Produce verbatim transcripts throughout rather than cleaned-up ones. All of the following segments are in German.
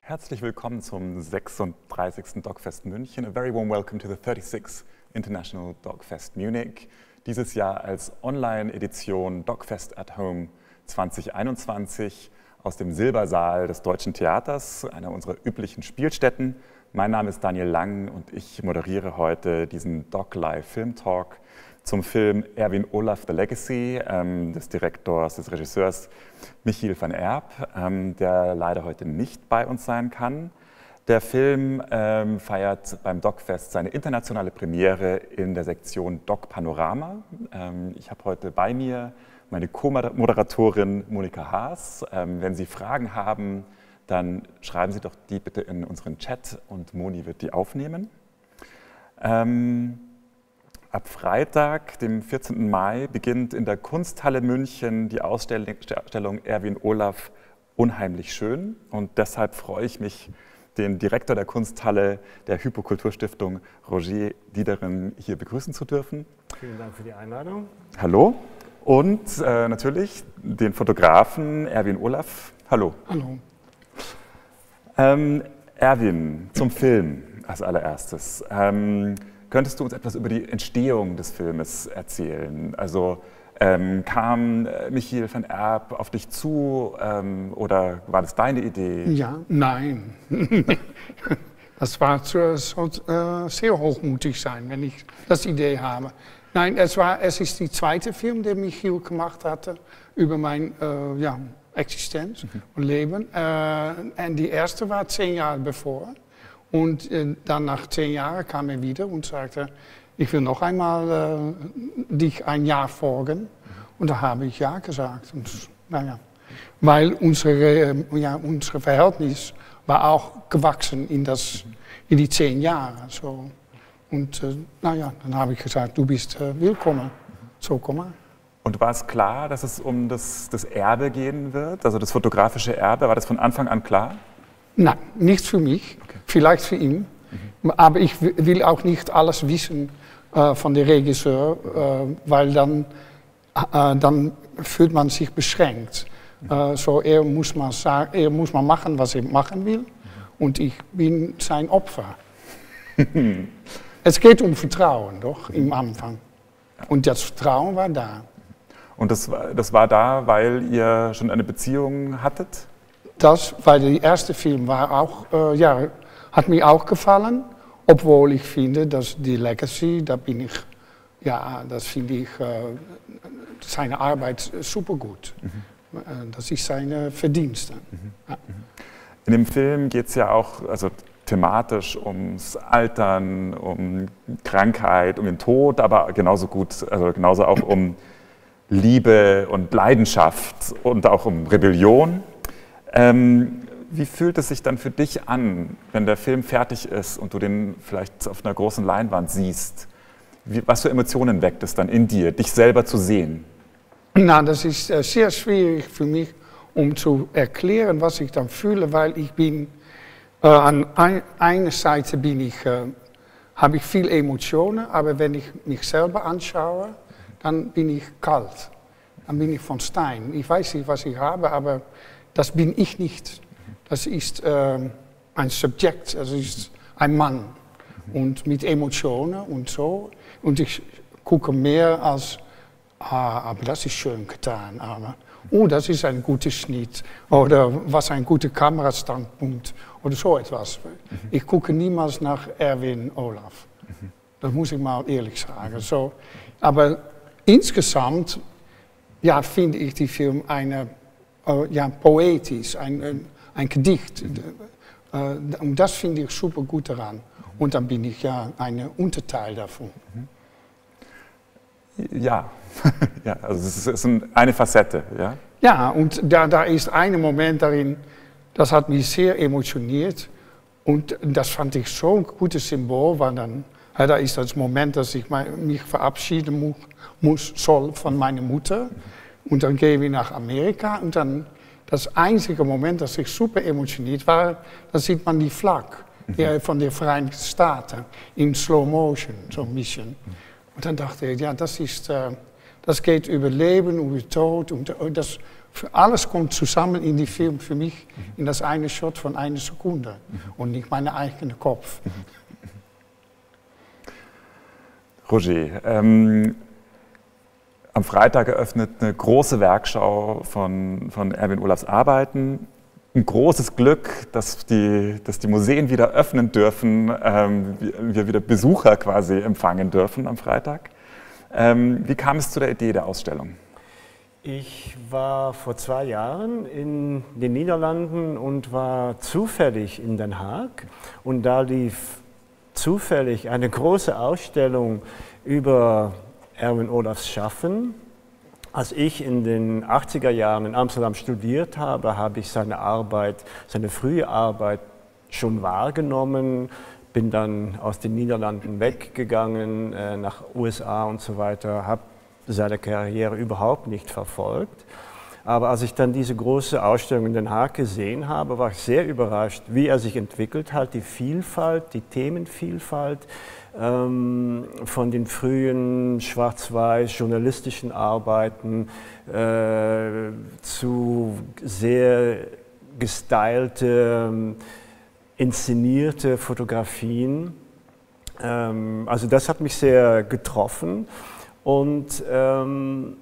Herzlich willkommen zum sechsunddreißigsten DocFest München. A very warm welcome to the thirty-sixth International DocFest Munich. Dieses Jahr als Online-Edition DocFest at Home zwanzig einundzwanzig aus dem Silbersaal des Deutschen Theaters, einer unserer üblichen Spielstätten. Mein Name ist Daniel Lang und ich moderiere heute diesen DocLive Film Talk zum Film Erwin Olaf The Legacy ähm, des Direktors, des Regisseurs Michiel van Erp, ähm, der leider heute nicht bei uns sein kann. Der Film ähm, feiert beim DocFest seine internationale Premiere in der Sektion Doc Panorama. Ähm, ich habe heute bei mir meine Co-Moderatorin Monika Haas. Ähm, wenn Sie Fragen haben, dann schreiben Sie doch die bitte in unseren Chat und Moni wird die aufnehmen. Ähm, Ab Freitag, dem vierzehnten Mai, beginnt in der Kunsthalle München die Ausstellung Erwin Olaf Unheimlich schön. Und deshalb freue ich mich, den Direktor der Kunsthalle der Hypokulturstiftung, Roger Diederen, hier begrüßen zu dürfen. Vielen Dank für die Einladung. Hallo. Und äh, natürlich den Fotografen Erwin Olaf. Hallo. Hallo. Ähm, Erwin, zum Film als allererstes. Ähm, Könntest du uns etwas über die Entstehung des Filmes erzählen? Also ähm, kam äh, Michiel van Erp auf dich zu ähm, oder war das deine Idee? Ja, nein. Das war zu, so, äh, sehr hochmutig sein, wenn ich das Idee habe. Nein, es, war, es ist der zweite Film, den Michiel gemacht hatte über meine äh, ja, Existenz mhm. und Leben. Äh, und die erste war zehn Jahre bevor. Und äh, dann nach zehn Jahren kam er wieder und sagte, ich will noch einmal äh, dich ein Jahr folgen. Mhm. Und da habe ich ja gesagt. Und, naja, weil unsere, äh, ja, unser Verhältnis war auch gewachsen in, das, mhm. in die zehn Jahre. So. Und äh, naja, dann habe ich gesagt, du bist äh, willkommen. Mhm. So, komm mal. Und war es klar, dass es um das, das Erbe gehen wird, also das fotografische Erbe? War das von Anfang an klar? Nein, nicht für mich, okay. Vielleicht für ihn. Mhm. Aber ich will auch nicht alles wissen äh, von dem Regisseur, äh, weil dann, äh, dann fühlt man sich beschränkt. Mhm. Äh, so, er muss mal sagen, er muss mal machen, was er machen will, mhm. und ich bin sein Opfer. Es geht um Vertrauen, doch, im Anfang. Und das Vertrauen war da. Und das, das war da, weil ihr schon eine Beziehung hattet? Das, weil der erste Film war auch, äh, ja, hat mir auch gefallen, obwohl ich finde, dass die Legacy, da bin ich, ja, das finde ich, äh, seine Arbeit super gut. Mhm. Äh, das ist seine Verdienste. Mhm. Ja. In dem Film geht es ja auch, also thematisch ums Altern, um Krankheit, um den Tod, aber genauso gut, also genauso auch um Liebe und Leidenschaft und auch um Rebellion. Ähm, wie fühlt es sich dann für dich an, wenn der Film fertig ist und du den vielleicht auf einer großen Leinwand siehst? Wie, was für Emotionen weckt es dann in dir, dich selber zu sehen? Na, das ist äh, sehr schwierig für mich, um zu erklären, was ich dann fühle, weil ich bin, äh, an ein, einer Seite bin ich, äh, habe ich viel Emotionen, aber wenn ich mich selber anschaue, dann bin ich kalt, dann bin ich von Stein. Ich weiß nicht, was ich habe, aber das bin ich nicht. Das ist äh, ein Subjekt, das ist ein Mann. Und mit Emotionen und so. Und ich gucke mehr als, ah, aber das ist schön getan. Aber, oh, das ist ein guter Schnitt. Oder was ein guter Kamerastandpunkt. Oder so etwas. Ich gucke niemals nach Erwin Olaf. Das muss ich mal ehrlich sagen. So, aber insgesamt ja, finde ich die Film eine ja, poetisch, ein, ein, ein Gedicht. Und das finde ich super gut daran. Und dann bin ich ja ein Unterteil davon. Ja, ja, also es ist eine Facette, ja? Ja, und da, da ist ein Moment darin, das hat mich sehr emotioniert. Und das fand ich so ein gutes Symbol, weil dann, ja, da ist das Moment, dass ich mich verabschieden muss, muss soll von meiner Mutter. Und dann gehen wir nach Amerika und dann das einzige Moment, das ich super emotioniert war, da sieht man die Flagge mhm. von den Vereinigten Staaten in Slow Motion, so ein bisschen. Und dann dachte ich, ja, das ist, das geht über Leben, über Tod und das für alles kommt zusammen in die Film für mich in das eine Shot von einer Sekunde und nicht mein eigener Kopf. Roger, ähm, am Freitag eröffnet eine große Werkschau von, von Erwin Olafs Arbeiten. Ein großes Glück, dass die, dass die Museen wieder öffnen dürfen, ähm, wir wieder Besucher quasi empfangen dürfen am Freitag. Ähm, wie kam es zu der Idee der Ausstellung? Ich war vor zwei Jahren in den Niederlanden und war zufällig in Den Haag. Und da lief zufällig eine große Ausstellung über Erwin Olafs Schaffen. Als ich in den achtziger Jahren in Amsterdam studiert habe, habe ich seine Arbeit, seine frühe Arbeit schon wahrgenommen, bin dann aus den Niederlanden weggegangen, äh, nach U S A und so weiter, habe seine Karriere überhaupt nicht verfolgt. Aber als ich dann diese große Ausstellung in Den Haag gesehen habe, war ich sehr überrascht, wie er sich entwickelt hat, die Vielfalt, die Themenvielfalt ähm, von den frühen schwarz-weiß journalistischen Arbeiten äh, zu sehr gestylte, inszenierte Fotografien. Ähm, also das hat mich sehr getroffen. Und ähm,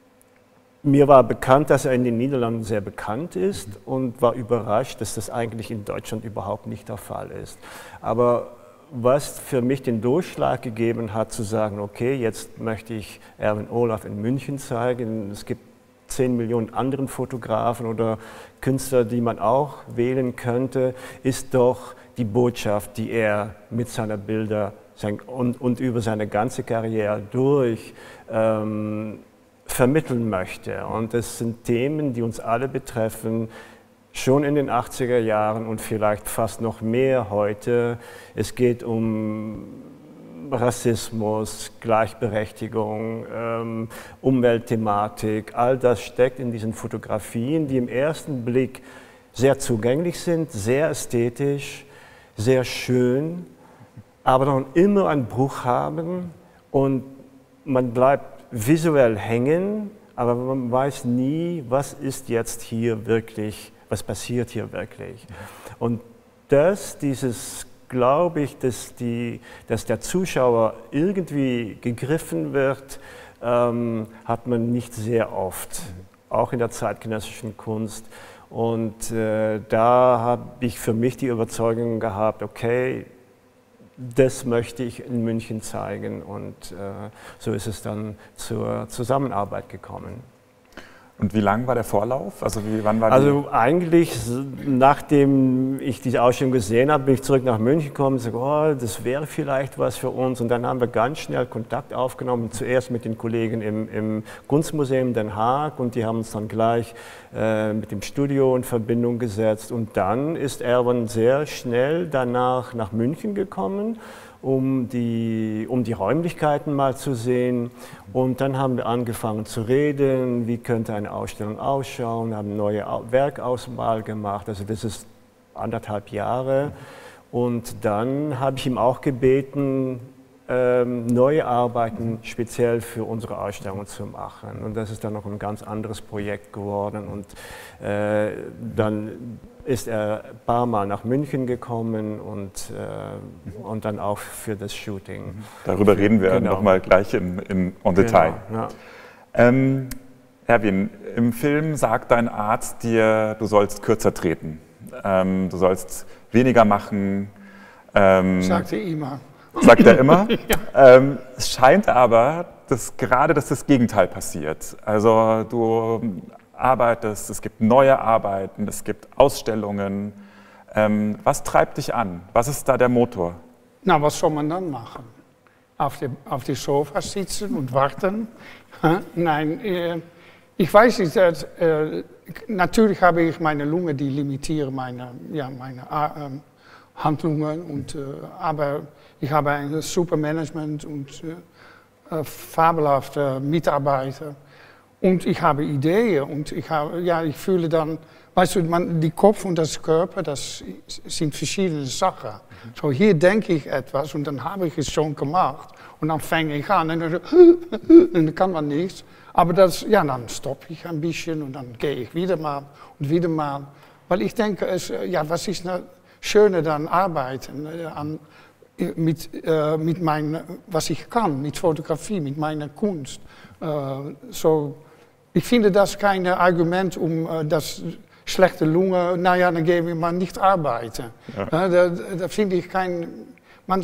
mir war bekannt, dass er in den Niederlanden sehr bekannt ist und war überrascht, dass das eigentlich in Deutschland überhaupt nicht der Fall ist. Aber was für mich den Durchschlag gegeben hat, zu sagen, okay, jetzt möchte ich Erwin Olaf in München zeigen. Es gibt zehn Millionen anderen Fotografen oder Künstler, die man auch wählen könnte, ist doch die Botschaft, die er mit seinen Bildern sein, und, und über seine ganze Karriere durch ähm, vermitteln möchte. Und das sind Themen, die uns alle betreffen, schon in den achtziger Jahren und vielleicht fast noch mehr heute. Es geht um Rassismus, Gleichberechtigung, ähm, Umweltthematik, all das steckt in diesen Fotografien, die im ersten Blick sehr zugänglich sind, sehr ästhetisch, sehr schön, aber noch immer einen Bruch haben und man bleibt visuell hängen, aber man weiß nie, was ist jetzt hier wirklich, was passiert hier wirklich. Und das, dieses, glaube ich, dass, die, dass der Zuschauer irgendwie gegriffen wird, ähm, hat man nicht sehr oft, auch in der zeitgenössischen Kunst. Und äh, da habe ich für mich die Überzeugung gehabt, okay, das möchte ich in München zeigen und äh, so ist es dann zur Zusammenarbeit gekommen. Und wie lang war der Vorlauf? Also wie, wann war Also die eigentlich, nachdem ich diese Ausstellung gesehen habe, bin ich zurück nach München gekommen und gesagt, oh, das wäre vielleicht was für uns. Und dann haben wir ganz schnell Kontakt aufgenommen, zuerst mit den Kollegen im, im Kunstmuseum Den Haag und die haben uns dann gleich äh, mit dem Studio in Verbindung gesetzt. Und dann ist Erwin sehr schnell danach nach München gekommen, um die, um die Räumlichkeiten mal zu sehen. Und dann haben wir angefangen zu reden, wie könnte eine Ausstellung ausschauen, haben eine neue Werkauswahl gemacht, also das ist anderthalb Jahre. Und dann habe ich ihm auch gebeten, ähm, neue Arbeiten speziell für unsere Ausstellung zu machen. Und das ist dann noch ein ganz anderes Projekt geworden. Und äh, dann ist er ein paar Mal nach München gekommen und, äh, und dann auch für das Shooting. Darüber reden wir genau. nochmal gleich in, in on Detail. Genau, ja. ähm, Erwin, im Film sagt dein Arzt dir, du sollst kürzer treten, ähm, du sollst weniger machen. Ähm, Sagt er immer. Sagt er immer. Ja. ähm, es scheint aber, dass gerade dass das Gegenteil passiert. Also du arbeitest, es gibt neue Arbeiten, es gibt Ausstellungen. Ähm, was treibt dich an? Was ist da der Motor? Na, was soll man dann machen? Auf dem auf die Sofa sitzen und warten? Nein, äh, ich weiß nicht, dass, äh, natürlich habe ich meine Lunge, die limitieren meine, ja, meine äh, Handlungen, und, äh, aber ich habe ein super Management und äh, fabelhafte Mitarbeiter. und ich habe Ideen und ich, habe, ja, ich fühle dann, weißt du, man, die Kopf und das Körper, das sind verschiedene Sachen. Mhm. So hier denke ich etwas und dann habe ich es schon gemacht und dann fange ich an und dann, und dann kann man nichts. Aber das, ja, dann stoppe ich ein bisschen und dann gehe ich wieder mal und wieder mal. Weil ich denke, es, ja, was ist das Schöne dann arbeiten an, mit, äh, mit mein, was ich kann, mit Fotografie, mit meiner Kunst. Äh, so, ich finde das kein Argument, um äh, das schlechte Lunge, naja, dann gehen wir mal nicht arbeiten. Ja. Äh, da, da finde ich kein, man,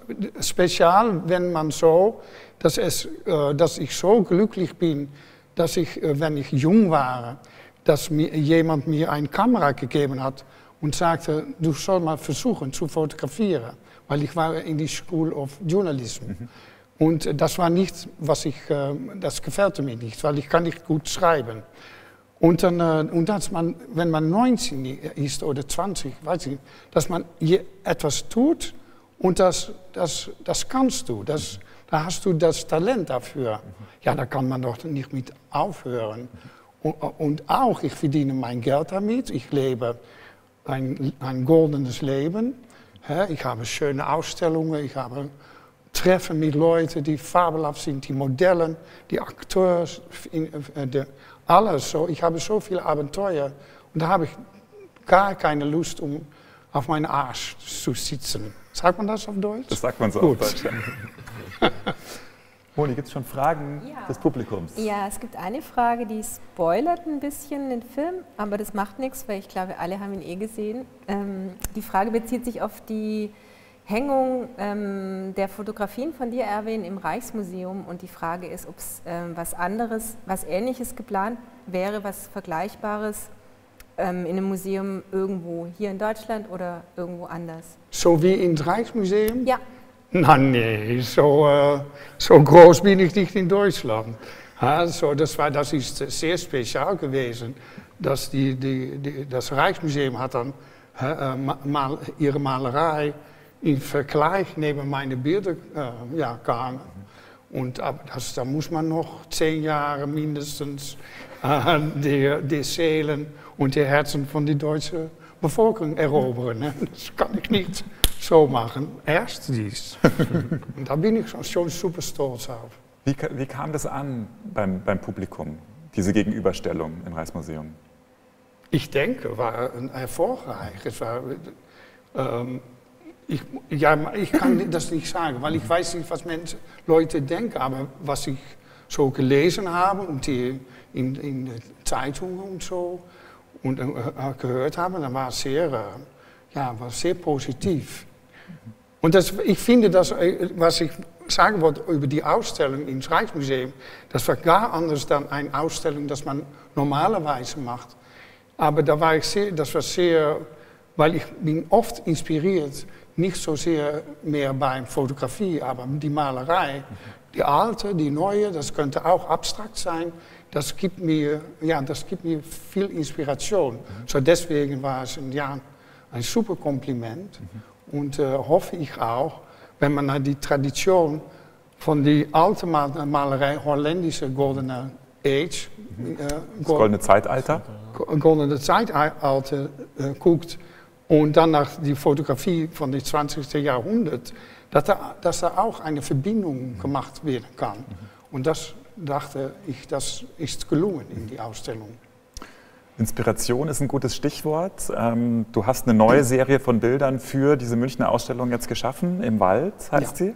spezial, wenn man so, dass, es, äh, dass ich so glücklich bin, dass ich, äh, wenn ich jung war, dass mir, jemand mir eine Kamera gegeben hat und sagte, du sollst mal versuchen zu fotografieren, weil ich war in die School of Journalism. Mhm. Und das war nicht, was ich, das gefällt mir nicht, weil ich kann nicht gut schreiben. Und, dann, und dass man, wenn man neunzehn ist oder zwanzig, weiß ich, dass man etwas tut und das, das, das kannst du, das, da hast du das Talent dafür. Ja, da kann man doch nicht mit aufhören. Und, und auch, ich verdiene mein Geld damit, ich lebe ein, ein goldenes Leben. Ich habe schöne Ausstellungen, ich habe Treffen mit Leuten, die fabelhaft sind, die Modellen, die Akteurs, die, alles so. Ich habe so viele Abenteuer und da habe ich gar keine Lust, um auf meinen Arsch zu sitzen. Sagt man das auf Deutsch? Das sagt man so Gut. auf Deutsch, ja. Moni, gibt es schon Fragen ja. des Publikums? Ja, es gibt eine Frage, die spoilert ein bisschen den Film, aber das macht nichts, weil ich glaube, alle haben ihn eh gesehen. Ähm, die Frage bezieht sich auf die Hängung ähm, der Fotografien von dir, Erwin, im Rijksmuseum und die Frage ist, ob es ähm, was anderes, was Ähnliches geplant wäre, was Vergleichbares ähm, in einem Museum irgendwo hier in Deutschland oder irgendwo anders. So wie im Rijksmuseum? Ja. Na nee, so, äh, so groß bin ich nicht in Deutschland. Also das, war, das ist sehr speziell gewesen, dass die, die, die, das Rijksmuseum hat dann äh, mal, ihre Malerei in Vergleich neben meine Bilder äh, ja, gehangen. Und das, da muss man noch zehn Jahre mindestens äh, die, die Seelen und die Herzen von der deutschen Bevölkerung erobern. Ne? Das kann ich nicht so machen. Erst dies. Und da bin ich schon super stolz auf. Wie, wie kam das an beim, beim Publikum, diese Gegenüberstellung im Rijksmuseum? Ich denke, war erfolgreich. Es war, ähm, ich, ja, ich kann das nicht sagen, weil ich weiß nicht, was Menschen, Leute denken. Aber was ich so gelesen habe und die in, in den Zeitungen und so und äh, gehört habe, dann war es sehr, äh, ja, war sehr positiv. Und das, ich finde, dass, was ich sagen wollte über die Ausstellung im Rijksmuseum, das war gar anders dan eine Ausstellung, das man normalerweise macht. Aber da war ich sehr, das war sehr, weil ich bin oft inspiriert, nicht so sehr mehr bei Fotografie, aber die Malerei, die alte, die neue, das könnte auch abstrakt sein, das gibt mir, ja, das gibt mir viel Inspiration. So deswegen war es ein, ja, ein super Kompliment. Und äh, hoffe ich auch, wenn man die Tradition von der alten Malerei, holländische Goldene Age, mhm. äh, das Goldene Zeitalter, Goldene Zeitalter äh, guckt und dann nach die Fotografie von dem zwanzigsten Jahrhundert, dass da, dass da auch eine Verbindung gemacht werden kann. Mhm. Und das dachte ich, das ist gelungen in die Ausstellung. Inspiration ist ein gutes Stichwort. Du hast eine neue Serie von Bildern für diese Münchner Ausstellung jetzt geschaffen, Im Wald heißt ja. sie.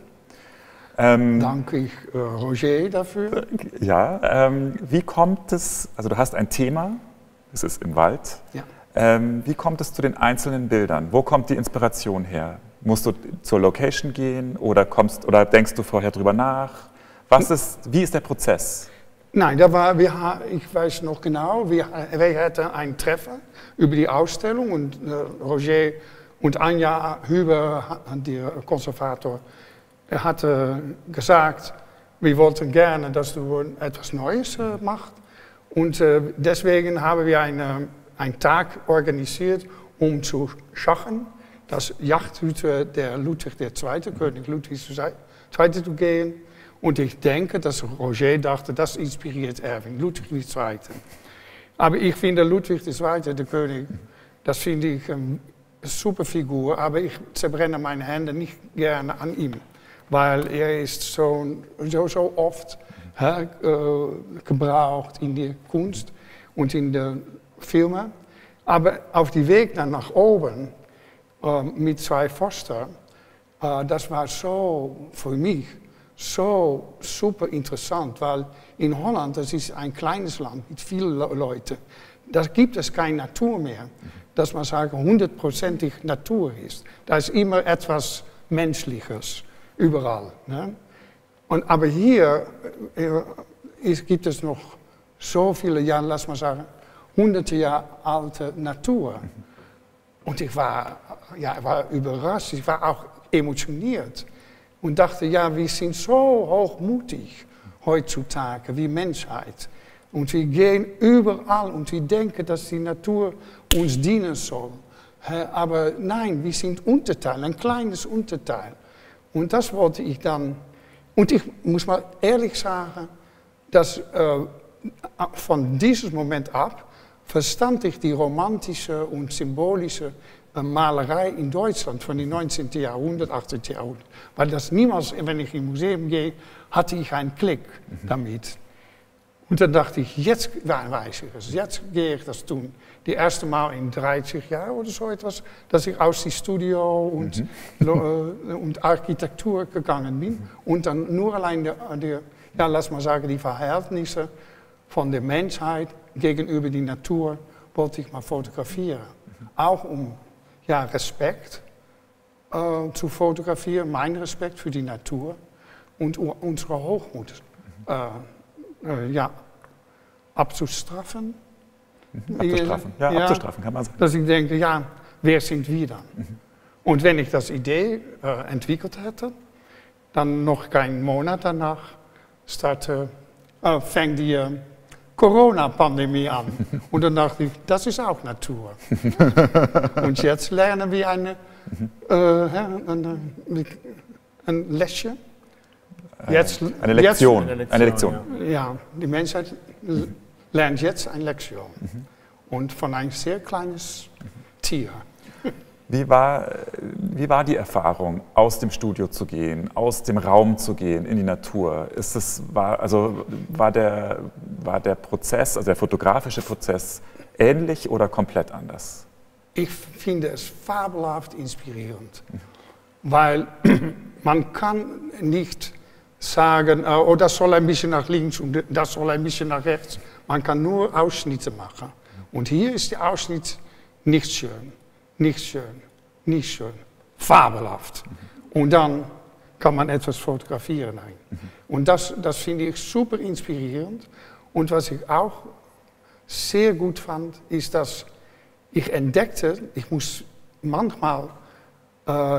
Ähm, Danke ich äh, Roger dafür. Ja, ähm, wie kommt es, also du hast ein Thema, es ist im Wald. Ja. Ähm, wie kommt es zu den einzelnen Bildern? Wo kommt die Inspiration her? Musst du zur Location gehen oder, kommst, oder denkst du vorher drüber nach? Was ist, wie ist der Prozess? Nein, da war, wir, ich weiß noch genau, wir, wir hatten ein Treffen über die Ausstellung und äh, Roger und Anja Huber, der Konservator, er hatte gesagt, wir wollten gerne, dass du etwas Neues äh, machst. Und äh, deswegen haben wir eine, einen Tag organisiert, um zu schauen, das Jachthütte der Ludwig der Zweite, König Ludwig der Zweite zu gehen. Und ich denke, dass Roger dachte, das inspiriert Erwin, Ludwig der Zweite. Aber ich finde Ludwig der Zweite, der König, das finde ich eine super Figur, aber ich zerbrenne meine Hände nicht gerne an ihm, weil er ist so, so, so oft äh, gebraucht in der Kunst und in den Filmen. Aber auf die Weg dann nach oben äh, mit zwei Foster, äh, das war so für mich so super interessant, weil in Holland, das ist ein kleines Land mit vielen Le Leuten, da gibt es keine Natur mehr, dass man sagen, hundertprozentig Natur ist. Da ist immer etwas Menschliches, überall. Ne? Und, aber hier äh, ist, gibt es noch so viele Jahre, lass mal sagen, hunderte Jahre alte Natur. Und ich war, ja, war überrascht, ich war auch emotioniert. Und dachte, ja, wir sind so hochmutig heutzutage wie Menschheit. Und wir gehen überall und wir denken, dass die Natur uns dienen soll. Aber nein, wir sind Unterteil, ein kleines Unterteil. Und das wollte ich dann. Und ich muss mal ehrlich sagen, dass äh, von diesem Moment ab verstand ich die romantische und symbolische Malerei in Deutschland von dem neunzehnten Jahrhundert, achtzehnten Jahrhundert. Weil das niemals, wenn ich im Museum gehe, hatte ich einen Klick mhm. damit. Und dann dachte ich, jetzt weiß ich es, jetzt gehe ich das tun. Die erste Mal in dreißig Jahren oder so etwas, dass ich aus dem Studio und, mhm. äh, und Architektur gegangen bin. Mhm. Und dann nur allein, die, die, ja, lass mal sagen, die Verhältnisse von der Menschheit gegenüber der Natur wollte ich mal fotografieren. Mhm. Auch um ja, Respekt äh, zu fotografieren, mein Respekt für die Natur und unsere Hochmut äh, äh, ja, abzustrafen. Mhm, abzustrafen, ja, ja, abzustrafen kann man sagen. Dass ich denke, ja, wer sind wir dann? Mhm. Und wenn ich das Idee äh, entwickelt hätte, dann noch keinen Monat danach starte, äh, fängt die äh, Corona-Pandemie an. Und dann dachte ich, das ist auch Natur. Und jetzt lernen wir eine, äh, ein, ein Läschchen. Jetzt, eine Lektion. Jetzt, eine Lektion. Ja, die Menschheit lernt jetzt eine Lektion. Mhm. Und von einem sehr kleinen Tier. Wie war, wie war die Erfahrung, aus dem Studio zu gehen, aus dem Raum zu gehen, in die Natur? Ist es, war, also, war, der, war der Prozess, also der fotografische Prozess, ähnlich oder komplett anders? Ich finde es fabelhaft inspirierend, weil man kann nicht sagen, oh, das soll ein bisschen nach links und das soll ein bisschen nach rechts. Man kann nur Ausschnitte machen. Und hier ist der Ausschnitt nicht schön. Nicht schön, nicht schön, fabelhaft. Mhm. Und dann kann man etwas fotografieren. Mhm. Und das, das finde ich super inspirierend. Und was ich auch sehr gut fand, ist, dass ich entdeckte, ich muss manchmal äh,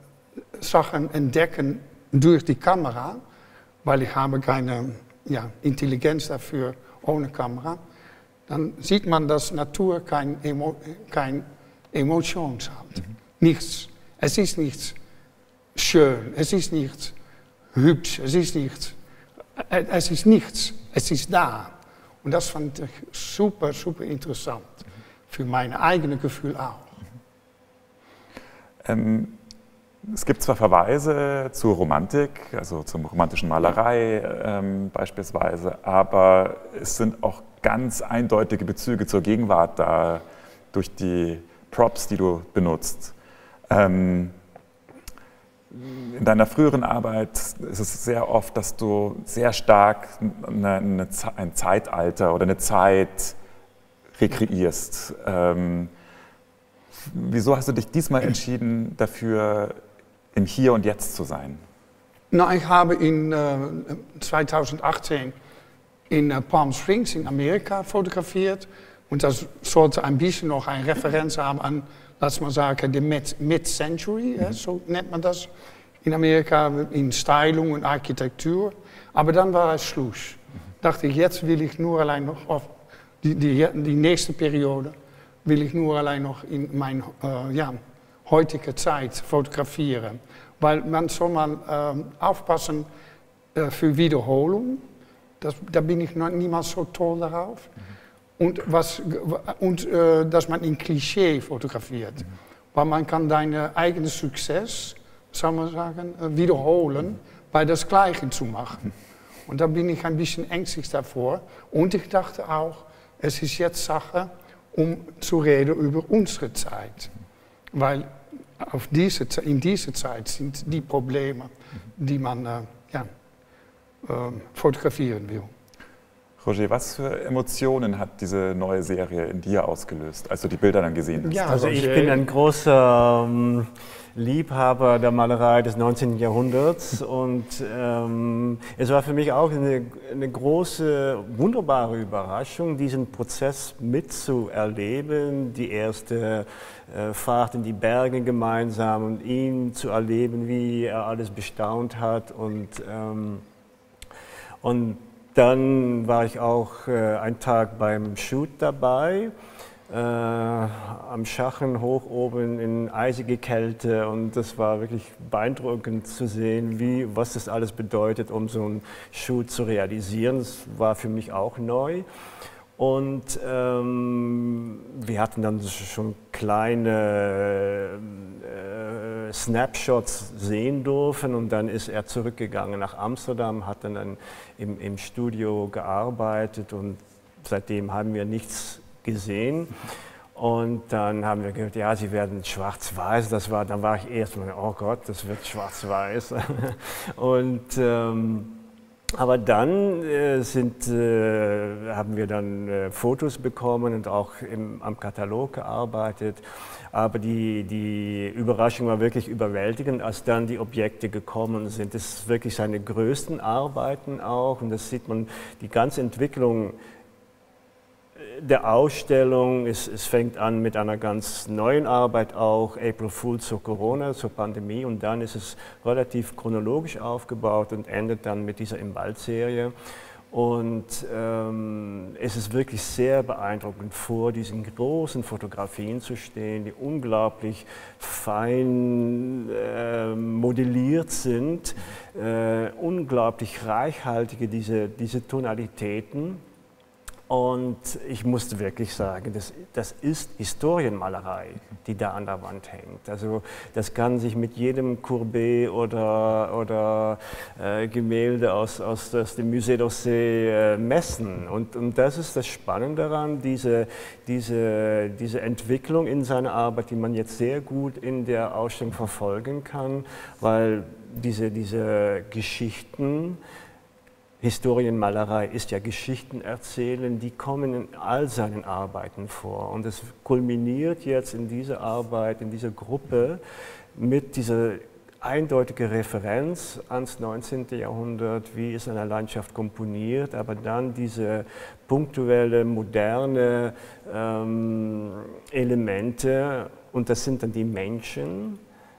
Sachen entdecken durch die Kamera, weil ich habe keine ja, Intelligenz dafür ohne Kamera. Dann sieht man, dass Natur kein, Emo kein Emotionen hat. Mhm. Nichts. Es ist nicht schön, es ist nicht hübsch, es ist nicht, es ist nichts, es ist da. Und das fand ich super, super interessant. Mhm. Für mein eigenes Gefühl auch. Ähm, es gibt zwar Verweise zur Romantik, also zur romantischen Malerei ähm, beispielsweise, aber es sind auch ganz eindeutige Bezüge zur Gegenwart da durch die Props, die du benutzt. Ähm, in deiner früheren Arbeit ist es sehr oft, dass du sehr stark eine, eine, ein Zeitalter oder eine Zeit rekreierst. Ähm, wieso hast du dich diesmal entschieden, dafür im Hier und Jetzt zu sein? Na, ich habe in äh, zweitausendachtzehn in äh, Palm Springs in Amerika fotografiert. Und das sollte ein bisschen noch eine Referenz haben an, lass mal sagen, die Mid-Century, ja, so nennt man das in Amerika, in Stylung und Architektur. Aber dann war es Schluss. Dachte ich, jetzt will ich nur allein noch, auf die, die, die nächste Periode, will ich nur allein noch in meine äh, ja, heutige Zeit fotografieren. Weil man soll mal äh, aufpassen, äh, für Wiederholung. Das, da bin ich noch niemals so toll darauf. Mhm. Und, was, und äh, dass man in Klischee fotografiert. Mhm. Weil man kann deinen eigenen Success, soll man sagen, äh, wiederholen, mhm. bei das Gleiche zu machen. Mhm. Und da bin ich ein bisschen ängstlich davor. Und ich dachte auch, es ist jetzt Sache, um zu reden über unsere Zeit. Weil auf diese, in dieser Zeit sind die Probleme, die man äh, ja, äh, fotografieren will. Roger, was für Emotionen hat diese neue Serie in dir ausgelöst, als du die Bilder dann gesehen hast? Ja, also ich bin ein großer ähm, Liebhaber der Malerei des neunzehnten Jahrhunderts und ähm, es war für mich auch eine, eine große, wunderbare Überraschung, diesen Prozess mitzuerleben, die erste äh, Fahrt in die Berge gemeinsam und ihn zu erleben, wie er alles bestaunt hat und, ähm, und dann war ich auch äh, einen Tag beim Shoot dabei, äh, am Schachen hoch oben in eisige Kälte und das war wirklich beeindruckend zu sehen, wie, was das alles bedeutet, um so einen Shoot zu realisieren. Das war für mich auch neu. Und ähm, wir hatten dann schon kleine äh, Snapshots sehen dürfen und dann ist er zurückgegangen nach Amsterdam, hat dann, dann im, im Studio gearbeitet und seitdem haben wir nichts gesehen. Und dann haben wir gehört, ja, sie werden schwarz-weiß. Das war, dann war ich erst mal, oh Gott, das wird schwarz-weiß. Und ähm, aber dann äh, sind, äh, haben wir dann äh, Fotos bekommen und auch im, am Katalog gearbeitet. Aber die, die Überraschung war wirklich überwältigend, als dann die Objekte gekommen sind. Das ist wirklich seine größten Arbeiten auch. Und das sieht man, die ganze Entwicklung der Ausstellung. Es, es fängt an mit einer ganz neuen Arbeit auch, April Fool zur Corona, zur Pandemie. Und dann ist es relativ chronologisch aufgebaut und endet dann mit dieser Im Wald-Serie. Und ähm, es ist wirklich sehr beeindruckend, vor diesen großen Fotografien zu stehen, die unglaublich fein äh, modelliert sind, äh, unglaublich reichhaltige diese, diese Tonalitäten. Und ich musste wirklich sagen, das, das ist Historienmalerei, die da an der Wand hängt. Also das kann sich mit jedem Courbet oder, oder äh, Gemälde aus, aus, aus dem Musée d'Orsay äh, messen. Und, und das ist das Spannende daran, diese, diese, diese Entwicklung in seiner Arbeit, die man jetzt sehr gut in der Ausstellung verfolgen kann, weil diese, diese Geschichten, Historienmalerei ist ja Geschichten erzählen, die kommen in all seinen Arbeiten vor. Und es kulminiert jetzt in dieser Arbeit, in dieser Gruppe mit dieser eindeutigen Referenz ans neunzehnten Jahrhundert, wie ist eine Landschaft komponiert, aber dann diese punktuelle, moderne ähm, Elemente, und das sind dann die Menschen.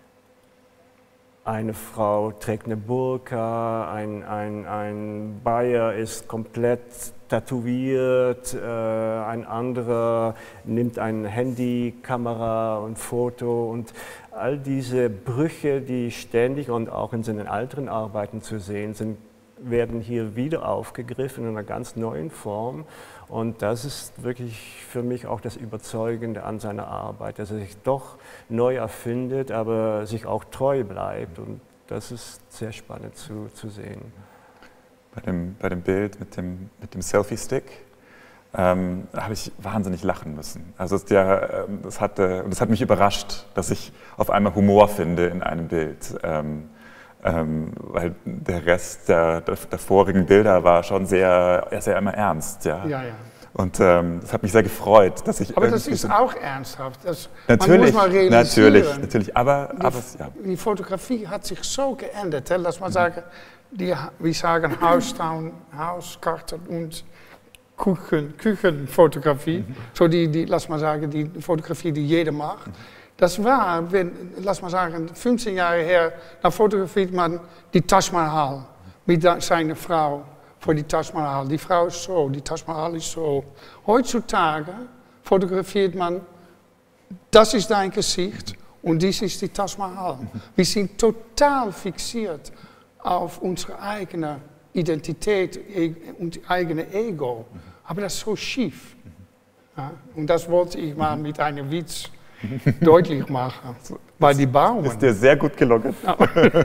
Eine Frau trägt eine Burka, ein, ein, ein Bayer ist komplett tätowiert, äh, ein anderer nimmt eine Handykamera und Foto und all diese Brüche, die ständig und auch in seinen älteren Arbeiten zu sehen sind, werden hier wieder aufgegriffen in einer ganz neuen Form. Und das ist wirklich für mich auch das Überzeugende an seiner Arbeit, dass er sich doch neu erfindet, aber sich auch treu bleibt. Und das ist sehr spannend zu, zu sehen. Bei dem, bei dem Bild mit dem, mit dem Selfie-Stick ähm, habe ich wahnsinnig lachen müssen. Also es, der, das, hat, das hat mich überrascht, dass ich auf einmal Humor finde in einem Bild. Ähm, Ähm, weil der Rest der, der, der vorigen Bilder war schon sehr, sehr immer ernst. Ja, ja. ja. Und ähm, das hat mich sehr gefreut, dass ich. Aber das ist auch ernsthaft. Das, natürlich, man muss mal natürlich, natürlich. Aber, die, aber ja. die Fotografie hat sich so geändert. Hè? Lass mal sagen, die, wir sagen Haustown, Hauskarten und Küchen, Küchenfotografie. Mhm. So die, die, lass mal sagen, die Fotografie, die jeder macht. Mhm. Das war, wenn, lass mal sagen, fünfzehn Jahre her, dann fotografiert man die Taj Mahal mit seiner Frau vor die Taj Mahal. Die Frau ist so, die Taj Mahal ist so. Heutzutage fotografiert man, das ist dein Gesicht und dies ist die Taj Mahal. Wir sind total fixiert auf unsere eigene Identität und eigene Ego. Aber das ist so schief. Ja, und das wollte ich mal mit einem Witz deutlich machen. Bei die Bauern. Ist dir sehr gut gelungen. Ja.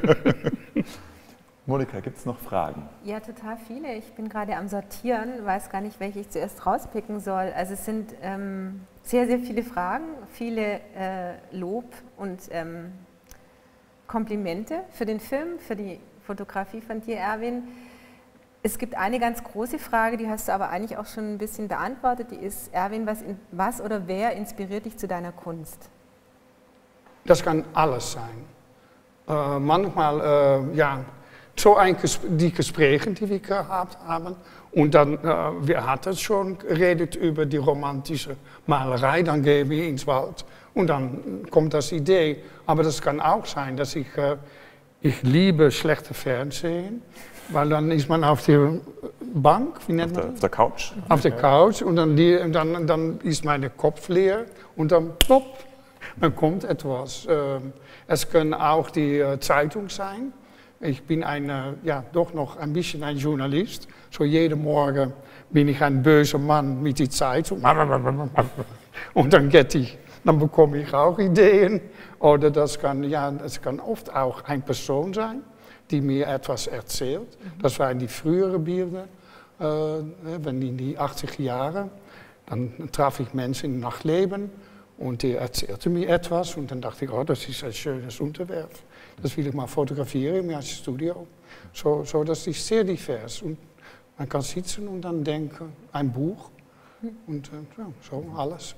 Monika, gibt es noch Fragen? Ja, total viele. Ich bin gerade am Sortieren, weiß gar nicht, welche ich zuerst rauspicken soll. Also es sind ähm, sehr, sehr viele Fragen, viele äh, Lob und ähm, Komplimente für den Film, für die Fotografie von dir, Erwin. Es gibt eine ganz große Frage, die hast du aber eigentlich auch schon ein bisschen beantwortet, die ist, Erwin, was, in, was oder wer inspiriert dich zu deiner Kunst? Das kann alles sein. Äh, manchmal, äh, ja, so ein, die Gespräche, die wir gehabt haben, und dann, äh, wir hatten schon geredet über die romantische Malerei, dann gehen wir ins Wald und dann kommt das Idee. Aber das kann auch sein, dass ich, äh, ich liebe schlechte Fernsehen. Weil dann ist man auf der Bank, wie nennt man das? Auf der Couch. Auf der Couch und dann, dann, dann ist mein Kopf leer und dann plopp, dann kommt etwas. Es kann auch die Zeitung sein. Ich bin ein, ja, doch noch ein bisschen ein Journalist. So jeden Morgen bin ich ein böser Mann mit der Zeitung. Und dann geht ich, dann bekomme ich auch Ideen. Oder das kann, ja, das kann oft auch eine Person sein, die mir etwas erzählt. Das waren die früheren Bilder, äh, wenn in die achtziger Jahre. Dann traf ich Menschen im Nachtleben und die erzählten mir etwas. Und dann dachte ich, oh, das ist ein schönes Unterwerf. Das will ich mal fotografieren in meinem Studio. So, so, das ist sehr divers. Und man kann sitzen und dann denken, ein Buch und äh, ja, so alles.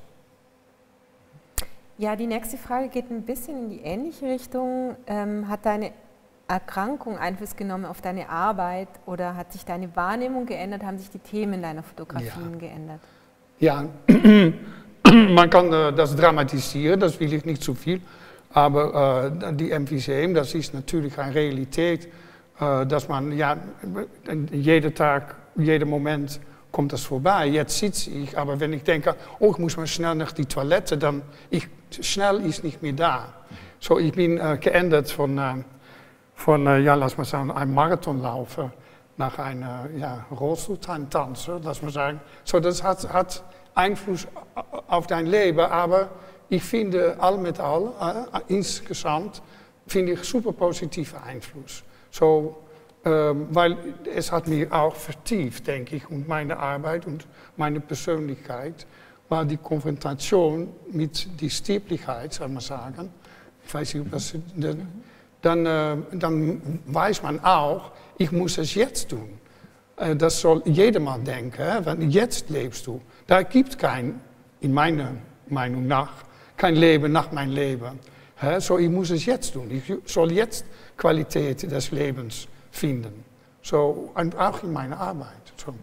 Ja, die nächste Frage geht ein bisschen in die ähnliche Richtung. Ähm, hat deine Erkrankung Einfluss genommen auf deine Arbeit oder hat sich deine Wahrnehmung geändert, haben sich die Themen deiner Fotografien ja. geändert? Ja, man kann äh, das dramatisieren, das will ich nicht zu viel, aber äh, die Emphysem, das ist natürlich eine Realität, äh, dass man, ja, jeden Tag, jeden Moment kommt das vorbei. Jetzt sitze ich, aber wenn ich denke, oh, ich muss mal schnell nach die Toilette, dann ich, schnell ist nicht mehr da. So, ich bin äh, geändert von äh, Von, ja, lass mal sagen, einem Marathonlaufer nach einer ja, Rollstuhltanzer, lass mal sagen. So, das hat, hat Einfluss auf dein Leben, aber ich finde, all mit all, äh, insgesamt, finde ich super positiver Einfluss. So, ähm, weil es hat mich auch vertieft, denke ich, und meine Arbeit und meine Persönlichkeit, war die Konfrontation mit der Sterblichkeit, soll man sagen. Ich weiß nicht, ob das... Dann, äh, dann weiß man auch, ich muss es jetzt tun. Äh, das soll jedermann denken, hè? Wenn jetzt lebst du. Da gibt es kein, in meiner Meinung nach, kein Leben nach meinem Leben. Hè? So, ich muss es jetzt tun. Ich soll jetzt Qualität des Lebens finden. So, und auch in meiner Arbeit. So.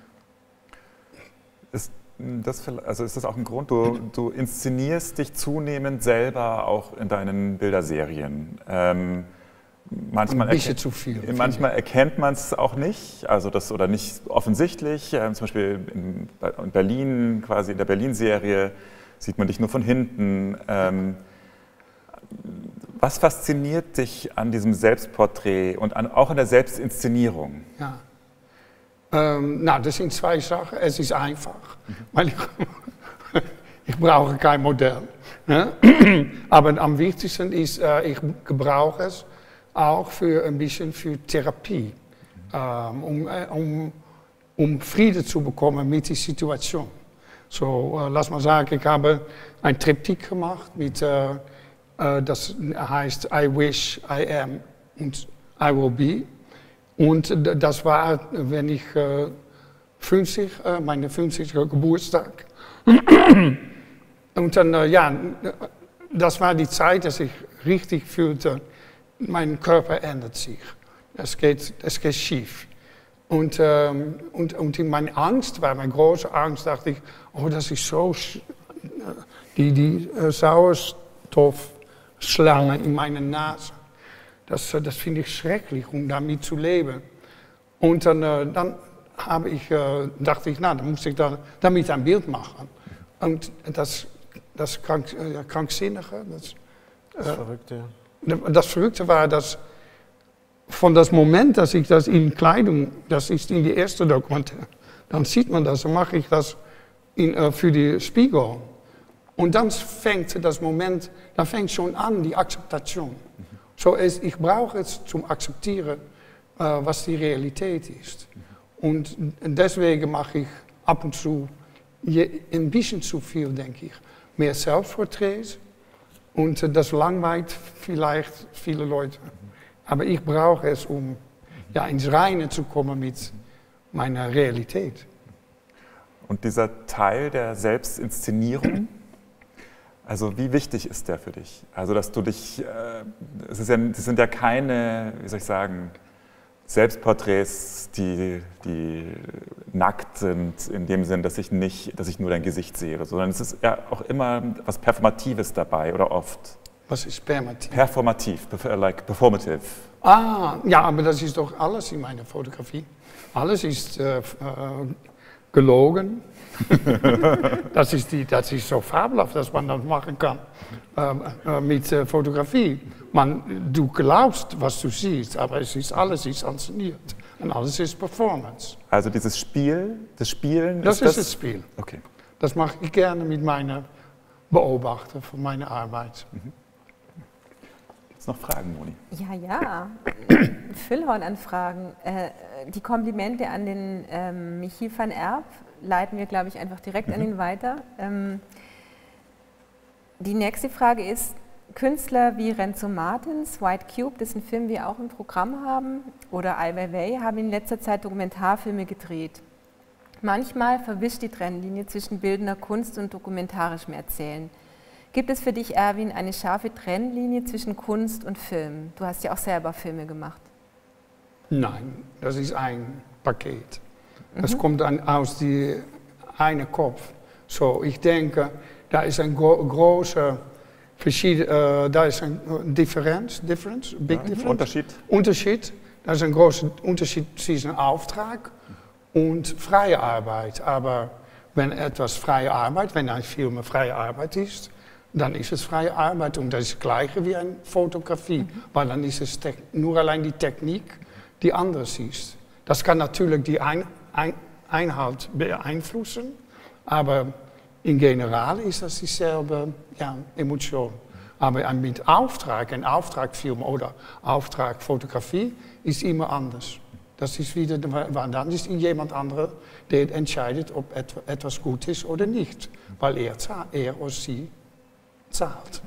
Ist, das, also ist das auch ein Grund, du, du inszenierst dich zunehmend selber auch in deinen Bilderserien. Ähm, manchmal ein bisschen zu viel. Manchmal erkennt man es auch nicht, also das, oder nicht offensichtlich. Ähm, zum Beispiel in, in Berlin, quasi in der Berlin-Serie, sieht man dich nur von hinten. Ähm, was fasziniert dich an diesem Selbstporträt und an, auch an der Selbstinszenierung? Ja. Ähm, nou, das sind zwei Sachen. Es ist einfach, mhm. weil ich, ich brauche kein Modell. Ne? Aber am wichtigsten ist, äh, ich gebrauche es auch für ein bisschen für Therapie, ähm, um, äh, um, um Frieden zu bekommen mit der Situation. So, äh, lass mal sagen, ich habe ein Triptych gemacht, mit, äh, äh, das heißt I wish, I am und I will be. Und das war, wenn ich äh, fünfzig, äh, meine fünfzigste Geburtstag. Und dann, äh, ja, das war die Zeit, dass ich richtig fühlte, mein Körper ändert sich. Es geht, es geht schief. Und, ähm, und, und in meiner Angst, war meine große Angst, dachte ich, oh, das ist so, die, die äh, Sauerstoffschlange in meiner Nase. Das, das finde ich schrecklich, um damit zu leben. Und dann, äh, dann habe ich, äh, dachte ich, na, dann muss ich da, damit ein Bild machen. Und das, das krank, äh, Krankzinnige, das, das, äh, Verrückte. das Verrückte war, dass von das Moment, dass ich das in Kleidung, das ist in die erste Dokumente, dann sieht man das, dann mache ich das in, äh, für die Spiegel. Und dann fängt das Moment, dann fängt schon an, die Akzeptation. So, es, ich brauche es zum Akzeptieren, äh, was die Realität ist. Und deswegen mache ich ab und zu je, ein bisschen zu viel, denke ich. Mehr Selbstporträts und äh, das langweilt vielleicht viele Leute. Aber ich brauche es, um ja, ins Reine zu kommen mit meiner Realität. Und dieser Teil der Selbstinszenierung, also wie wichtig ist der für dich? Also dass du dich, äh, es, ist ja, es sind ja keine, wie soll ich sagen, Selbstporträts, die, die nackt sind, in dem Sinn, dass ich, nicht, dass ich nur dein Gesicht sehe, sondern es ist ja auch immer was Performatives dabei oder oft. Was ist performativ? Performativ, like performative. Ah, ja, aber das ist doch alles in meiner Fotografie. Alles ist äh, äh, gelogen. das, ist die, das ist so fabelhaft, dass man das machen kann äh, äh, mit äh, Fotografie. Man, du glaubst, was du siehst, aber es ist, alles ist inszeniert und alles ist Performance. Also dieses Spiel, das Spielen, das ist ist das, das Spiel. Okay. Das mache ich gerne mit meinen Beobachtern von meiner Arbeit. Mhm. Gibt's noch Fragen, Moni? Ja, ja. Füllhorn-Anfragen. Äh, die Komplimente an den ähm, Michiel van Erp leiten wir, glaube ich, einfach direkt mhm. an ihn weiter. Ähm, die nächste Frage ist, Künstler wie Renzo Martins, White Cube, dessen Film wir auch im Programm haben, oder Ai Weiwei haben in letzter Zeit Dokumentarfilme gedreht. Manchmal verwischt die Trennlinie zwischen bildender Kunst und dokumentarischem Erzählen. Gibt es für dich, Erwin, eine scharfe Trennlinie zwischen Kunst und Film? Du hast ja auch selber Filme gemacht. Nein, das ist ein Paket. Das mhm. kommt dann aus dem einen Kopf. So, ich denke, da ist ein gro großer Verschied, äh, da ist ein Differenz, difference, big ja, difference. Unterschied. Unterschied. Da ist ein großer Unterschied zwischen Auftrag und freie Arbeit. Aber wenn etwas freie Arbeit, wenn ein Film freie Arbeit ist, dann ist es freie Arbeit und das ist das Gleiche wie eine Fotografie, mhm. weil dann ist es nur allein die Technik, die anders ist. Das kann natürlich die ein ein Einhalt beeinflussen, aber in general ist das dieselbe ja, Emotion. Aber mit Auftrag, ein Auftragfilm oder Auftragfotografie ist immer anders. Das ist wieder, weil dann ist jemand anderer, der entscheidet, ob etwas gut ist oder nicht, weil er, er oder sie zahlt.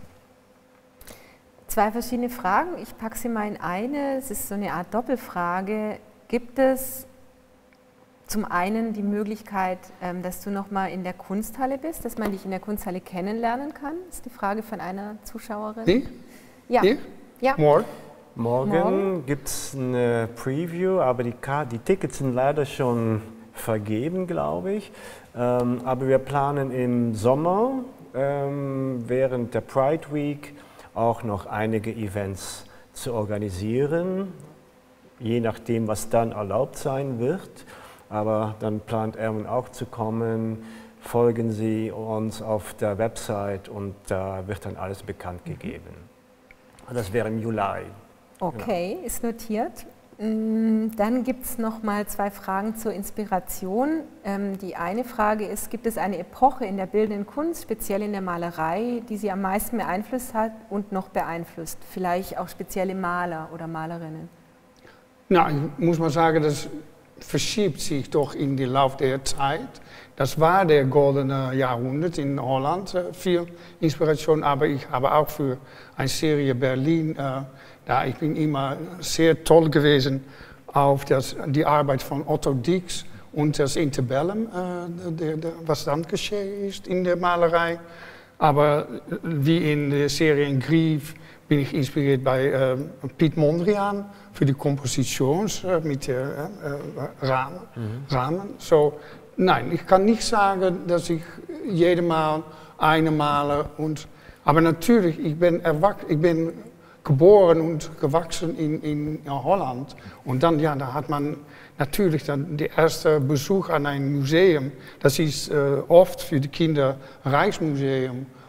Zwei verschiedene Fragen, ich packe sie mal in eine, es ist so eine Art Doppelfrage. Gibt es zum einen die Möglichkeit, dass du nochmal in der Kunsthalle bist, dass man dich in der Kunsthalle kennenlernen kann? Das ist die Frage von einer Zuschauerin. Nee? Ja. Nee? Ja. Morgen? Morgen, Morgen gibt es eine Preview, aber die, die Tickets sind leider schon vergeben, glaube ich. Ähm, aber wir planen im Sommer, ähm, während der Pride Week, auch noch einige Events zu organisieren, je nachdem, was dann erlaubt sein wird. Aber dann plant Erwin auch zu kommen, folgen Sie uns auf der Website und da wird dann alles bekannt gegeben. Das wäre im Juli. Okay, genau. Ist notiert. Dann gibt es noch mal zwei Fragen zur Inspiration. Die eine Frage ist, gibt es eine Epoche in der bildenden Kunst, speziell in der Malerei, die Sie am meisten beeinflusst hat und noch beeinflusst? Vielleicht auch spezielle Maler oder Malerinnen? Na, ich muss mal sagen, das verschiebt sich doch in den Lauf der Zeit. Das war der goldene Jahrhundert in Holland, viel Inspiration, aber ich habe auch für eine Serie Berlin, äh, da ich bin immer sehr toll gewesen auf das, die Arbeit von Otto Dix und das Interbellum, äh, der, der, was dann geschehen ist in der Malerei. Aber wie in der Serie Grief bin ich inspiriert bei äh, Piet Mondrian für die Komposition äh, mit den äh, Rahmen. Mhm. Rahmen. So, nein, ich kann nicht sagen, dass ich jedes Mal eine male. Und, aber natürlich, ich bin, ich bin geboren und gewachsen in, in, in Holland. Und dann, ja, da hat man natürlich dann der erste Besuch an ein Museum. Das ist äh, oft für die Kinder Rijksmuseum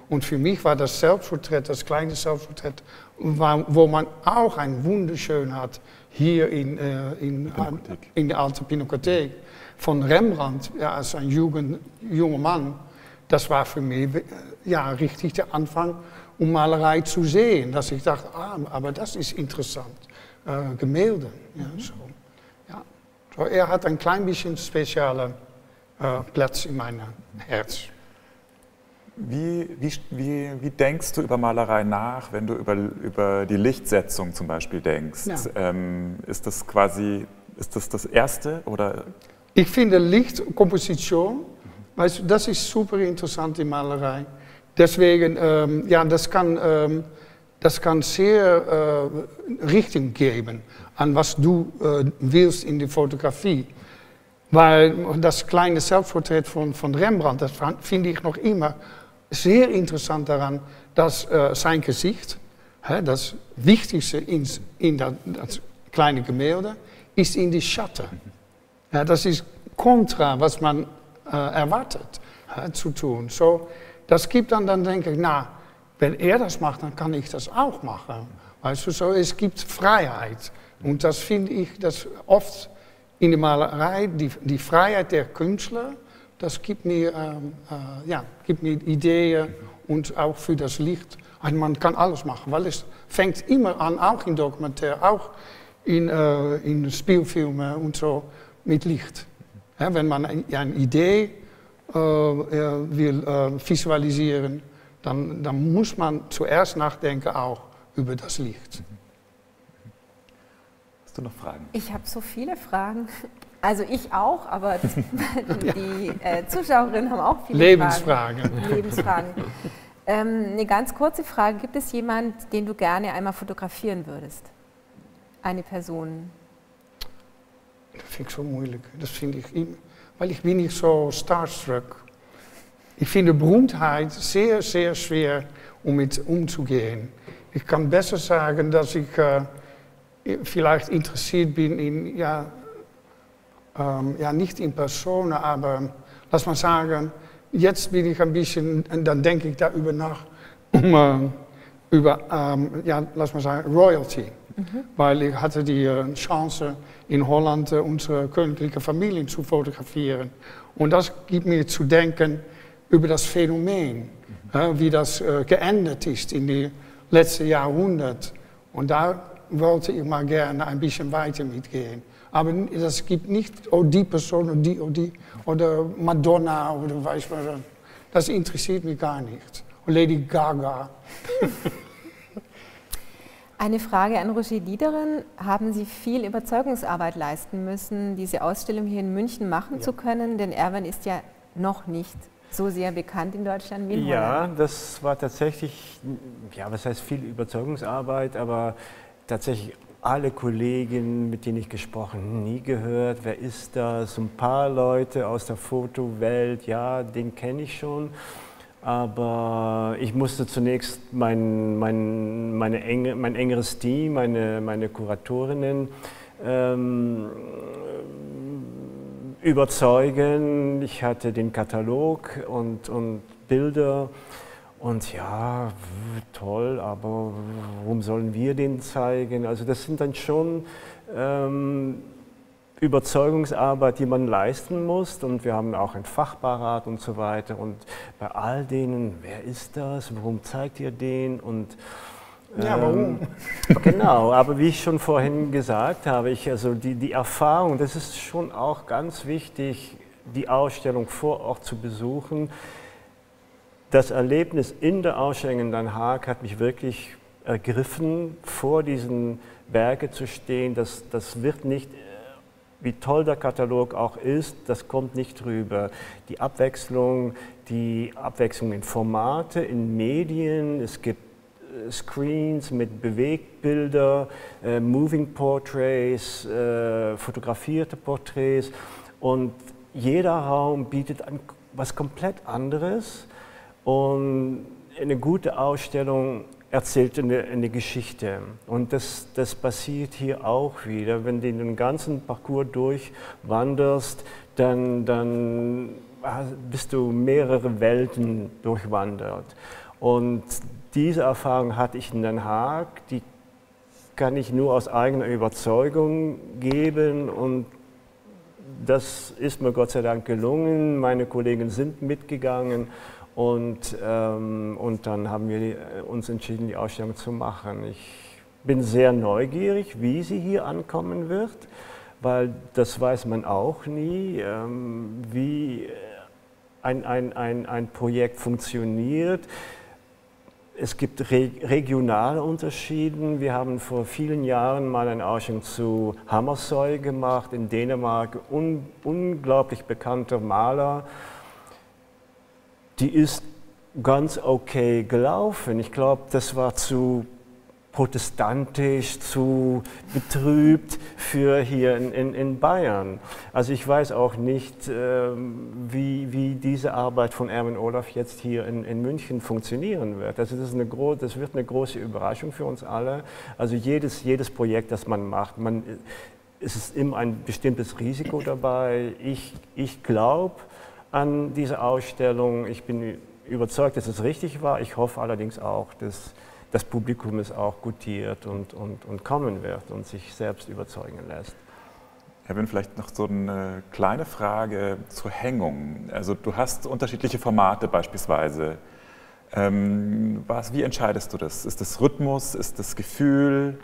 Und für mich war das Selbstporträt, das kleine Selbstporträt, wo man auch ein wunderschön hat, hier in, äh, in, in der Alten Pinakothek von Rembrandt, ja, als ein Jugend, junger Mann. Das war für mich ja, richtig der Anfang, um Malerei zu sehen. Dass ich dachte, ah, aber das ist interessant. Äh, Gemälde. Ja, so. Ja. So, er hat ein klein bisschen speziellen äh, Platz in meinem Herz. Wie, wie, wie, wie denkst du über Malerei nach, wenn du über, über die Lichtsetzung zum Beispiel denkst? Ja. Ähm, ist das quasi, ist das das Erste? Oder? Ich finde Lichtkomposition, weißt du, das ist super interessant in Malerei. Deswegen, ähm, ja, das kann, ähm, das kann sehr äh, Richtung geben an was du äh, willst in der Fotografie. Weil das kleine Selbstporträt von, von Rembrandt, das finde ich noch immer sehr interessant daran, dass äh, sein Gesicht, hè, das Wichtigste in, in das, das kleine Gemälde, ist in die Schatten. Ja, das ist kontra, was man äh, erwartet hè, zu tun. So, das gibt dann, dann denke ich, na, wenn er das macht, dann kann ich das auch machen. Weißt du, so, es gibt Freiheit. Und das finde ich, dass oft in der Malerei, die, die Freiheit der Künstler, das gibt mir, ähm, äh, ja, gibt mir Ideen und auch für das Licht. Und man kann alles machen, weil es fängt immer an, auch in Dokumentär, auch in, äh, in Spielfilmen und so, mit Licht. Ja, wenn man eine Idee äh, will äh, visualisieren, dann, dann muss man zuerst nachdenken auch über das Licht. Hast du noch Fragen? Ich habe so viele Fragen. Also ich auch, aber das, die äh, Zuschauerinnen haben auch viele Lebensfragen. Fragen. Lebensfragen. Ähm, eine ganz kurze Frage. Gibt es jemanden, den du gerne einmal fotografieren würdest? Eine Person? Das finde ich so moeilijk. Das finde ich immer, weil ich bin nicht so starstruck. Ich finde Berühmtheit sehr, sehr schwer, um mit umzugehen. Ich kann besser sagen, dass ich äh, vielleicht interessiert bin in, ja, ähm, ja nicht in Personen, aber lass mal sagen, jetzt bin ich ein bisschen, und dann denke ich darüber nach, um, äh, über, ähm, ja, lass mal sagen, Royalty. Mhm. Weil ich hatte die äh, Chance, in Holland äh, unsere königliche Familien zu fotografieren. Und das gibt mir zu denken über das Phänomen, mhm. äh, wie das äh, geändert ist in die letzten Jahrhundert. Und da wollte ich mal gerne ein bisschen weiter mitgehen. Aber das gibt nicht, oh die Person oder die, oh die, oder Madonna oder weiß man, das interessiert mich gar nicht. Und Lady Gaga. Eine Frage an Roger Diederin. Haben Sie viel Überzeugungsarbeit leisten müssen, diese Ausstellung hier in München machen ja. zu können? Denn Erwan ist ja noch nicht so sehr bekannt in Deutschland wie in Holland. Ja, das war tatsächlich, ja, was heißt viel Überzeugungsarbeit, aber tatsächlich alle Kollegen, mit denen ich gesprochen habe, nie gehört, wer ist das? Ein paar Leute aus der Fotowelt, ja, den kenne ich schon. Aber ich musste zunächst mein, mein, meine enge, mein engeres Team, meine, meine Kuratorinnen ähm, überzeugen. Ich hatte den Katalog und, und Bilder. Und ja, toll, aber warum sollen wir den zeigen? Also das sind dann schon ähm, Überzeugungsarbeit, die man leisten muss. Und wir haben auch ein Fachbeirat und so weiter. Und bei all denen, wer ist das? Warum zeigt ihr den? Und, ähm, ja, warum? Genau, aber wie ich schon vorhin gesagt habe, ich, also die, die Erfahrung, das ist schon auch ganz wichtig, die Ausstellung vor Ort zu besuchen. Das Erlebnis in der Ausstellung in Den Haag hat mich wirklich ergriffen, vor diesen Werken zu stehen. Das, das wird nicht, wie toll der Katalog auch ist, das kommt nicht rüber. Die Abwechslung, die Abwechslung in Formate, in Medien, es gibt Screens mit Bewegtbilder, äh, Moving Portraits, äh, fotografierte Porträts und jeder Raum bietet ein, was komplett anderes. Und eine gute Ausstellung erzählt eine, eine Geschichte. Und das, das passiert hier auch wieder. Wenn du den ganzen Parcours durchwanderst, dann, dann bist du mehrere Welten durchwandert. Und diese Erfahrung hatte ich in Den Haag, die kann ich nur aus eigener Überzeugung geben und das ist mir Gott sei Dank gelungen. Meine Kollegen sind mitgegangen und, ähm, und dann haben wir uns entschieden, die Ausstellung zu machen. Ich bin sehr neugierig, wie sie hier ankommen wird, weil das weiß man auch nie, ähm, wie ein, ein, ein, ein Projekt funktioniert. Es gibt re regionale Unterschiede. Wir haben vor vielen Jahren mal eine Ausstellung zu Hammershøi gemacht, in Dänemark, un unglaublich bekannter Maler. Die ist ganz okay gelaufen. Ich glaube, das war zu protestantisch, zu betrübt für hier in, in, in Bayern. Also ich weiß auch nicht, ähm, wie, wie diese Arbeit von Erwin Olaf jetzt hier in, in München funktionieren wird. Also das, ist eine gro das wird eine große Überraschung für uns alle. Also jedes, jedes Projekt, das man macht, man, es ist immer ein bestimmtes Risiko dabei. Ich, ich glaube an diese Ausstellung, ich bin überzeugt, dass es richtig war. Ich hoffe allerdings auch, dass das Publikum es auch gutiert und, und, und kommen wird und sich selbst überzeugen lässt. Erwin, vielleicht noch so eine kleine Frage zur Hängung. Also du hast unterschiedliche Formate beispielsweise. Ähm, was, wie entscheidest du das? Ist das Rhythmus? Ist das Gefühl?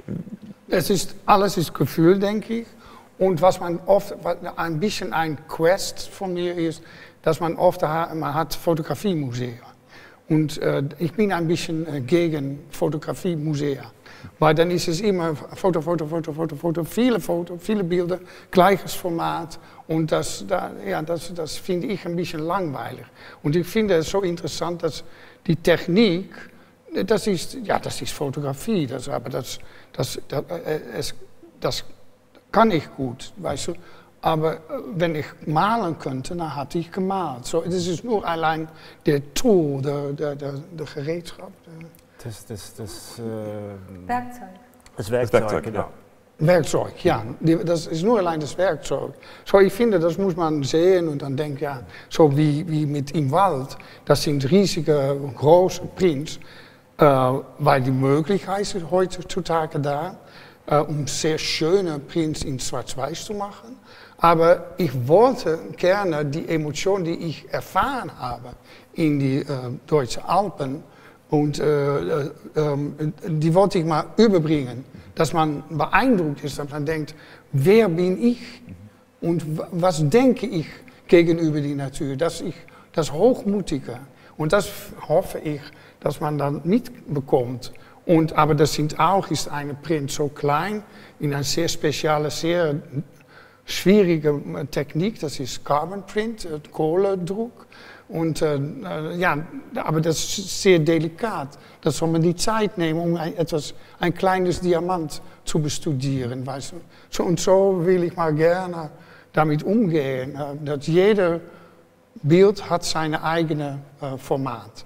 Es ist, alles ist Gefühl, denke ich. Und was man oft, was ein bisschen ein Quest von mir ist, dass man oft man hat Fotografiemuseen. Und äh, ich bin ein bisschen äh, gegen Fotografie-Musea, weil dann ist es immer Foto, Foto, Foto, Foto, Foto, viele Fotos, viele Bilder, gleiches Format und das, da, ja, das, das finde ich ein bisschen langweilig. Und ich finde es so interessant, dass die Technik, das ist, ja, das ist Fotografie, das, aber das, das, das, äh, es, das kann ich gut, weißt du. Aber wenn ich malen könnte, dann hatte ich gemalt. So, das ist nur allein der Tool, der, der, der, der Gereedschap. Das, das, das, äh, Werkzeug. Das Werkzeug, das Werkzeug, genau. ja. Werkzeug, ja. Das ist nur allein das Werkzeug. So, ich finde, das muss man sehen und dann denken, ja, so wie, wie mit im Wald, das sind riesige, große Prints, äh, weil die Möglichkeit ist heutzutage da, äh, um sehr schöne Prints in Schwarz-Weiß zu machen. Aber ich wollte gerne die Emotion, die ich erfahren habe in die äh, deutschen Alpen, und äh, äh, die wollte ich mal überbringen, dass man beeindruckt ist, dass man denkt, wer bin ich und was denke ich gegenüber der Natur, dass ich das Hochmutige, und das hoffe ich, dass man dann mitbekommt. Und, aber das sind auch, ist eine Print so klein, in eine sehr spezielle, sehr schwierige Technik, das ist Carbon Print, Kohlendruck. Und, äh, ja, aber das ist sehr delikat. Da soll man die Zeit nehmen, um ein, etwas, ein kleines Diamant zu bestudieren. Weißt du? So, und so will ich mal gerne damit umgehen, äh, dass jeder Bild hat sein eigenes äh, Format.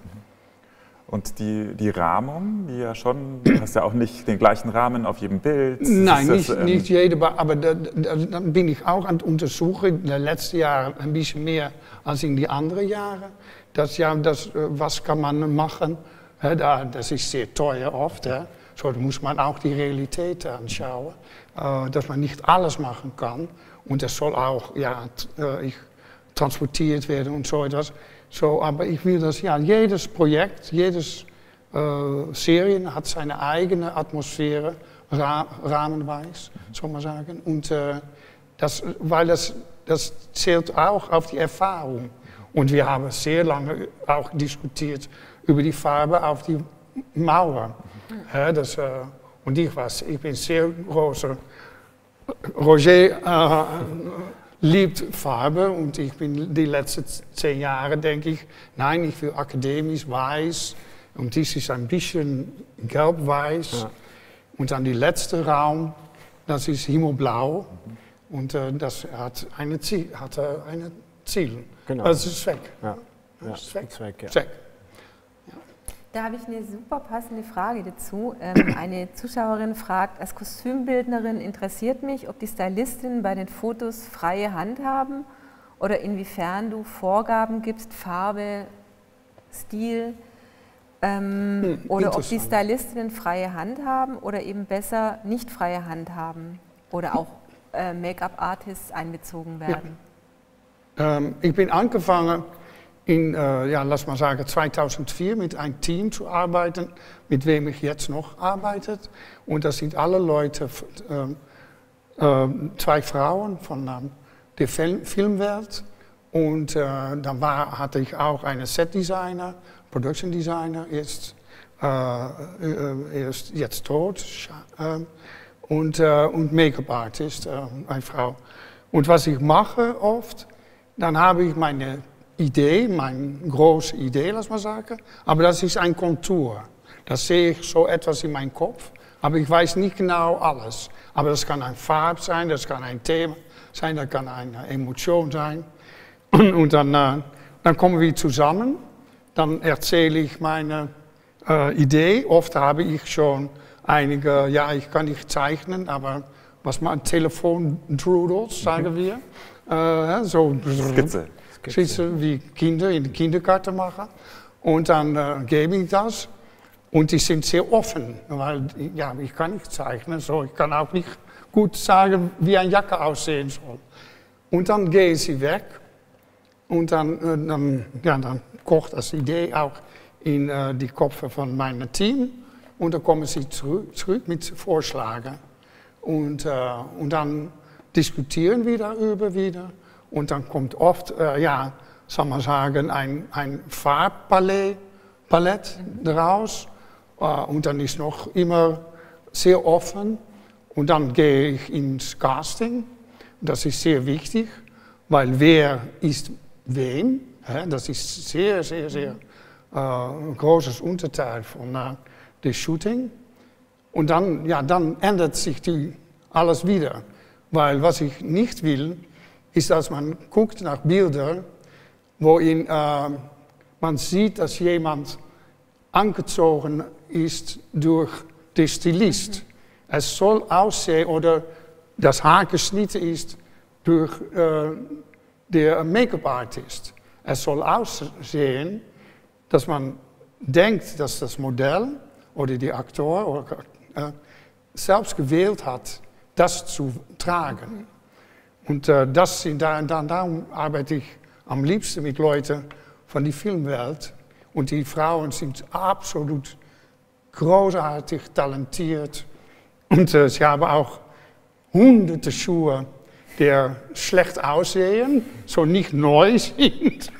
Und die, die Rahmen, die ja schon, du hast ja auch nicht den gleichen Rahmen auf jedem Bild. Nein, das, nicht, ähm, nicht jede, aber da, da, da bin ich auch an untersuchen, in den letzten Jahren ein bisschen mehr als in die anderen Jahre. Das, ja, das, was kann man machen? Das ist sehr teuer oft. So muss man auch die Realität anschauen, dass man nicht alles machen kann. Und das soll auch ja, transportiert werden und so etwas. So, aber ich will das, ja, jedes Projekt, jedes äh, Serie hat seine eigene Atmosphäre, ra rahmenweis, soll man sagen. Und äh, das, weil das, das zählt auch auf die Erfahrung. Und wir haben sehr lange auch diskutiert über die Farbe auf die Mauer. Ja, das, äh, und ich, was, ich bin sehr großer Roger. Äh, liebt Farbe und ich bin die letzten zehn Jahre, denke ich, nein, ich will akademisch weiß und dies ist ein bisschen gelb-weiß. Ja. Und dann die letzte Raum, das ist himmelblau und äh, das hat eine Ziel. Hat, äh, eine Ziel. Genau. Das ist weg. Ja. Das ist weg. Zweck, ja. Zweck. Da habe ich eine super passende Frage dazu. Ähm, eine Zuschauerin fragt, als Kostümbildnerin interessiert mich, ob die Stylistinnen bei den Fotos freie Hand haben oder inwiefern du Vorgaben gibst, Farbe, Stil, Ähm, Hm, oder ob die Stylistinnen freie Hand haben oder eben besser nicht freie Hand haben oder auch äh, Make-up-Artists einbezogen werden. Ja. Ähm, ich bin angefangen in, äh, ja, lass mal sagen, zweitausendvier mit einem Team zu arbeiten, mit wem ich jetzt noch arbeite. Und das sind alle Leute, äh, äh, zwei Frauen von äh, der Film Filmwelt. Und äh, dann war, hatte ich auch einen Setdesigner, Production Designer, ist, äh, äh, ist jetzt tot. Äh, und äh, und Make-up-Artist, äh, eine Frau. Und was ich mache oft, dann habe ich meine Idee, meine große Idee, lass mal sagen, aber das ist ein Kontur. Das sehe ich so etwas in meinem Kopf, aber ich weiß nicht genau alles. Aber das kann eine Farbe sein, das kann ein Thema sein, das kann eine Emotion sein. Und dann, äh, dann kommen wir zusammen, dann erzähle ich meine äh, Idee. Oft habe ich schon einige, ja, ich kann nicht zeichnen, aber was man Telefon-Doodles, sagen wir. Äh, so Skizze. Skizze, wie Kinder in der Kindergarten machen. Und dann äh, gebe ich das. Und die sind sehr offen, weil ja, ich kann nicht zeichnen, so. Ich kann auch nicht gut sagen, wie eine Jacke aussehen soll. Und dann gehen sie weg. Und dann, äh, dann, ja, dann kocht das Idee auch in äh, die Köpfe von meinem Team. Und dann kommen sie zurück, zurück mit Vorschlägen. Und, äh, und dann diskutieren wir darüber wieder. Und dann kommt oft, äh, ja, soll man sagen, ein, ein Farbpalett Palett daraus. Äh, und dann ist noch immer sehr offen. Und dann gehe ich ins Casting. Das ist sehr wichtig, weil wer ist wem? Hè? Das ist sehr, sehr, sehr äh, ein großes Unterteil von äh, dem Shooting. Und dann, ja, dann ändert sich die alles wieder. Weil was ich nicht will, ist, dass man guckt nach Bildern, wo in, äh, man sieht, dass jemand angezogen ist durch den Stilist. Mhm. Es soll aussehen, oder das Haar geschnitten ist durch äh, den Make-up-Artist. Es soll aussehen, dass man denkt, dass das Modell oder die Aktor oder, äh, selbst gewählt hat, das zu tragen. Und äh, das sind da, da, darum arbeite ich am liebsten mit Leuten von der Filmwelt. Und die Frauen sind absolut großartig talentiert. Und äh, sie haben auch hunderte Schuhe, die schlecht aussehen, so nicht neu sind.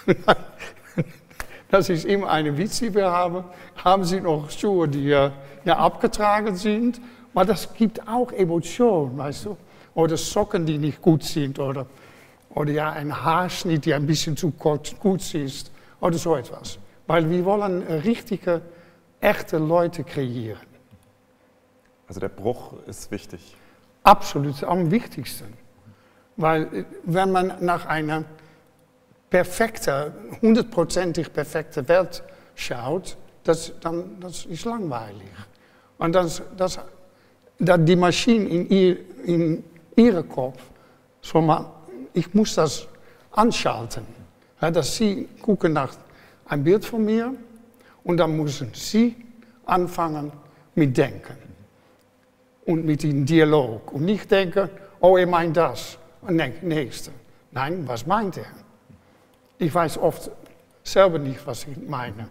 Das ist immer eine Witz, die wir haben. Haben sie noch Schuhe, die äh, ja abgetragen sind? Aber das gibt auch Emotionen, weißt du? Oder Socken, die nicht gut sind. Oder, oder ja, ein Haarschnitt, der ein bisschen zu kurz, gut ist. Oder so etwas. Weil wir wollen richtige, echte Leute kreieren. Also der Bruch ist wichtig. Absolut am wichtigsten. Weil wenn man nach einer perfekten, hundertprozentig perfekten Welt schaut, das, dann, das ist langweilig. Und das, das, das, die Maschine in, ihr, in ihrem Kopf, so man, ich muss das anschalten. Ja, dass sie gucken nach ein Bild von mir und dann müssen sie anfangen mit Denken. Und mit dem Dialog. Und nicht denken, oh, er meint das. Und denk, nächste. Nein, was meint er? Ich weiß oft selber nicht, was ich meine.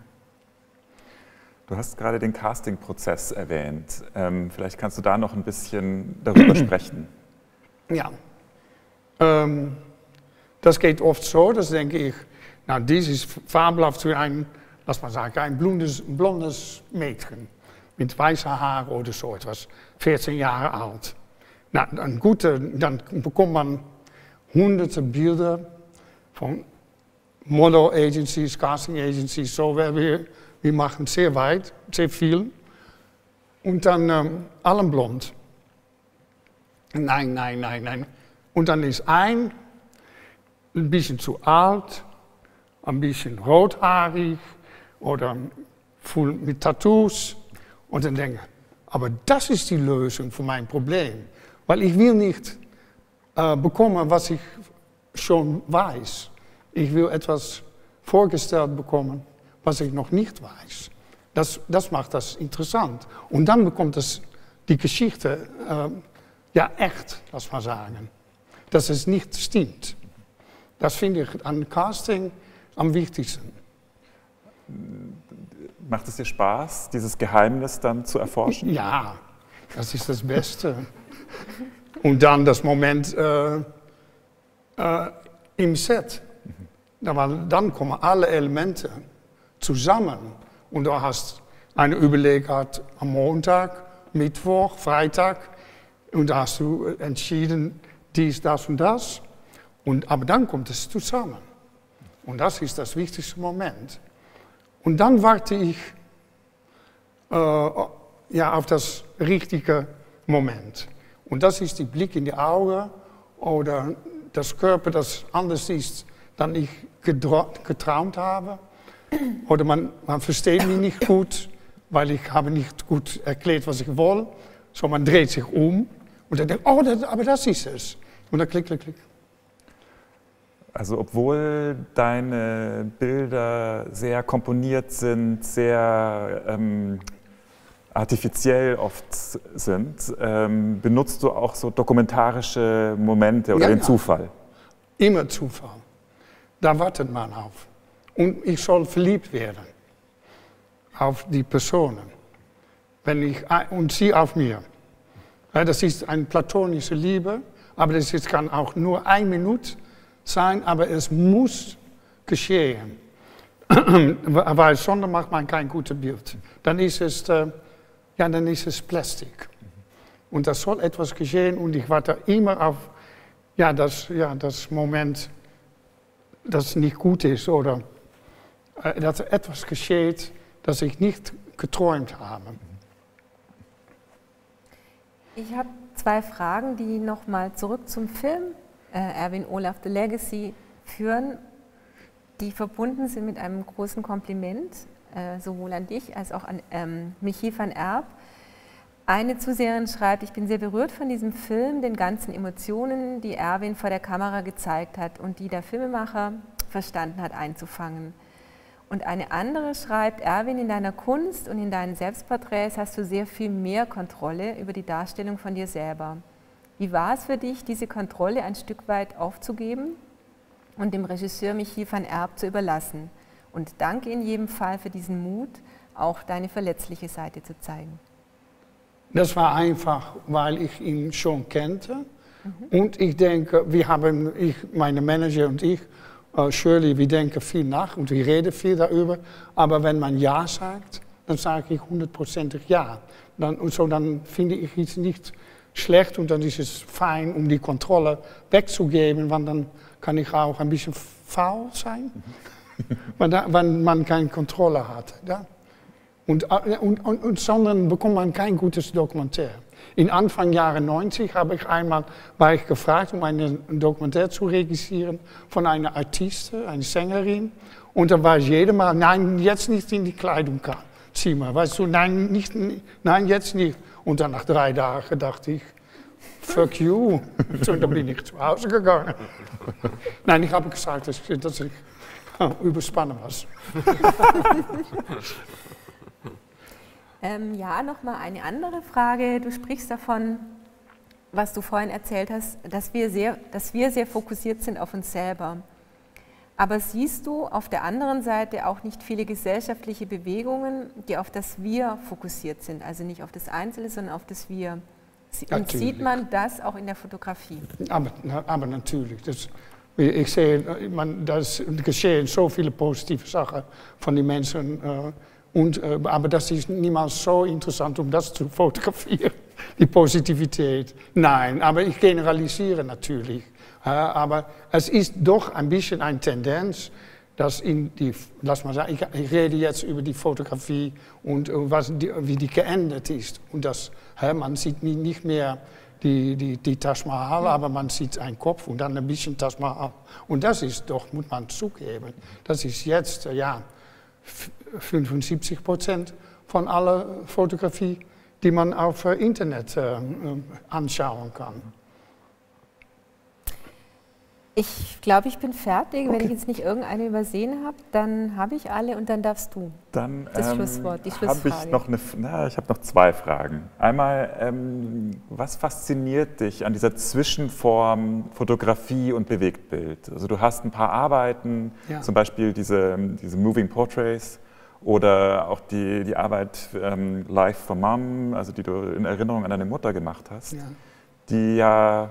Du hast gerade den Casting-Prozess erwähnt. Ähm, vielleicht kannst du da noch ein bisschen darüber sprechen. Ja. Ähm, das geht oft so, dass denke ich, na, dies ist fabelhaft für ein, lass mal sagen, ein blondes, blondes Mädchen. Mit weißen Haaren oder so etwas, vierzehn Jahre alt. Na, dann, gut, dann bekommt man hunderte Bilder von Model Agencies, Casting Agencies, so, wir, wir machen sehr weit, sehr viel. Und dann ähm, allen blond. Nein, nein, nein, nein. Und dann ist ein, ein bisschen zu alt, ein bisschen rothaarig oder voll mit Tattoos. Und dann denke ich, aber das ist die Lösung für mein Problem. Weil ich will nicht äh, bekommen, was ich schon weiß. Ich will etwas vorgestellt bekommen, was ich noch nicht weiß. Das, das macht das interessant. Und dann bekommt es die Geschichte äh, ja echt, lass mal sagen. Dass es nicht stimmt. Das finde ich an Casting am wichtigsten. Macht es dir Spaß, dieses Geheimnis dann zu erforschen? Ja, das ist das Beste. Und dann das Moment äh, äh, im Set. Dann kommen alle Elemente zusammen. Und du hast eine Überlegung am Montag, Mittwoch, Freitag. Und da hast du entschieden, dies, das und das. Und, aber dann kommt es zusammen. Und das ist das wichtigste Moment. Und dann warte ich äh, ja, auf das richtige Moment. Und das ist der Blick in die Augen oder das Körper, das anders ist, dan ich geträumt habe. Oder man, man versteht mich nicht gut, weil ich habe nicht gut erklärt, was ich will. So, man dreht sich um und dann denkt, oh, das, aber das ist es. Und dann klick, klick, klick. Also obwohl deine Bilder sehr komponiert sind, sehr ähm, artifiziell oft sind, ähm, benutzt du auch so dokumentarische Momente oder ja, den ja. Zufall? Immer Zufall. Da wartet man auf. Und ich soll verliebt werden auf die Personen. Wenn ich, und sie auf mir. Ja, das ist eine platonische Liebe, aber das ist, kann auch nur eine Minute sein, aber es muss geschehen. Weil sonst macht man kein gutes Bild. Dann ist es, äh, ja, dann ist es Plastik. Und das soll etwas geschehen und ich warte immer auf ja, das, ja, das Moment, das nicht gut ist oder äh, dass etwas geschieht, das ich nicht geträumt habe. Ich habe zwei Fragen, die nochmal zurück zum Film äh, Erwin Olaf The Legacy führen, die verbunden sind mit einem großen Kompliment, äh, sowohl an dich als auch an ähm, Michi van Erp. Eine Zuseherin schreibt, ich bin sehr berührt von diesem Film, den ganzen Emotionen, die Erwin vor der Kamera gezeigt hat und die der Filmemacher verstanden hat einzufangen. Und eine andere schreibt, Erwin, in deiner Kunst und in deinen Selbstporträts hast du sehr viel mehr Kontrolle über die Darstellung von dir selber. Wie war es für dich, diese Kontrolle ein Stück weit aufzugeben und dem Regisseur Michi van Erp zu überlassen? Und danke in jedem Fall für diesen Mut, auch deine verletzliche Seite zu zeigen. Das war einfach, weil ich ihn schon kannte. Mhm. Und ich denke, wir haben, ich, meine Manager und ich, uh, Shirley, wir denken viel nach und wir reden viel darüber. Aber wenn man Ja sagt, dann sage ich hundertprozentig Ja. Dann, und so, dann finde ich es nicht schlecht und dann ist es fein, um die Kontrolle wegzugeben, weil dann kann ich auch ein bisschen faul sein, mhm. wenn, da, wenn man keine Kontrolle hat. Ja? Und, und, und, und sondern bekommt man kein gutes Dokumentär. In Anfang Jahre neunzig habe ich einmal, war ich gefragt, um einen Dokumentär zu registrieren von einer Artiste, einer Sängerin. Und da war ich jedes Mal, nein, jetzt nicht in die Kleidung ziehen wir. Weißt du, nein, nicht, nein, jetzt nicht. Und dann nach drei Tagen dachte ich, fuck you. Und dann bin ich zu Hause gegangen. Nein, ich habe gesagt, dass, dass ich oh, überspannen war. Ähm, ja, nochmal eine andere Frage. Du sprichst davon, was du vorhin erzählt hast, dass wir, sehr, dass wir sehr fokussiert sind auf uns selber. Aber siehst du auf der anderen Seite auch nicht viele gesellschaftliche Bewegungen, die auf das Wir fokussiert sind, also nicht auf das Einzelne, sondern auf das Wir? Und natürlich. Sieht man das auch in der Fotografie? Aber, aber natürlich. Das, ich sehe, man, das geschehen so viele positive Sachen von den Menschen. Äh, Und, äh, aber das ist niemals so interessant, um das zu fotografieren, die Positivität. Nein, aber ich generalisiere natürlich. Äh, aber es ist doch ein bisschen eine Tendenz, dass in die, lass mal sagen, ich, ich rede jetzt über die Fotografie und uh, was die, wie die geändert ist. Und das, äh, man sieht nicht mehr die, die, die Taj Mahal, ja. aber man sieht einen Kopf und dann ein bisschen Taj Mahal. Und das ist doch, muss man zugeben, das ist jetzt, äh, ja, fünfundsiebzig Prozent von aller Fotografie, die man auf äh, Internet äh, anschauen kann. Ich glaube, ich bin fertig. Okay. Wenn ich jetzt nicht irgendeine übersehen habe, dann habe ich alle und dann darfst du. Dann das ähm, Schlusswort, die habe Schlussfrage. ich noch eine, na, ich habe noch zwei Fragen. Einmal, ähm, was fasziniert dich an dieser Zwischenform Fotografie und Bewegtbild? Also du hast ein paar Arbeiten, Ja. zum Beispiel diese, diese Moving Portraits oder auch die, die Arbeit ähm, Life for Mom, also die du in Erinnerung an deine Mutter gemacht hast, Ja. die ja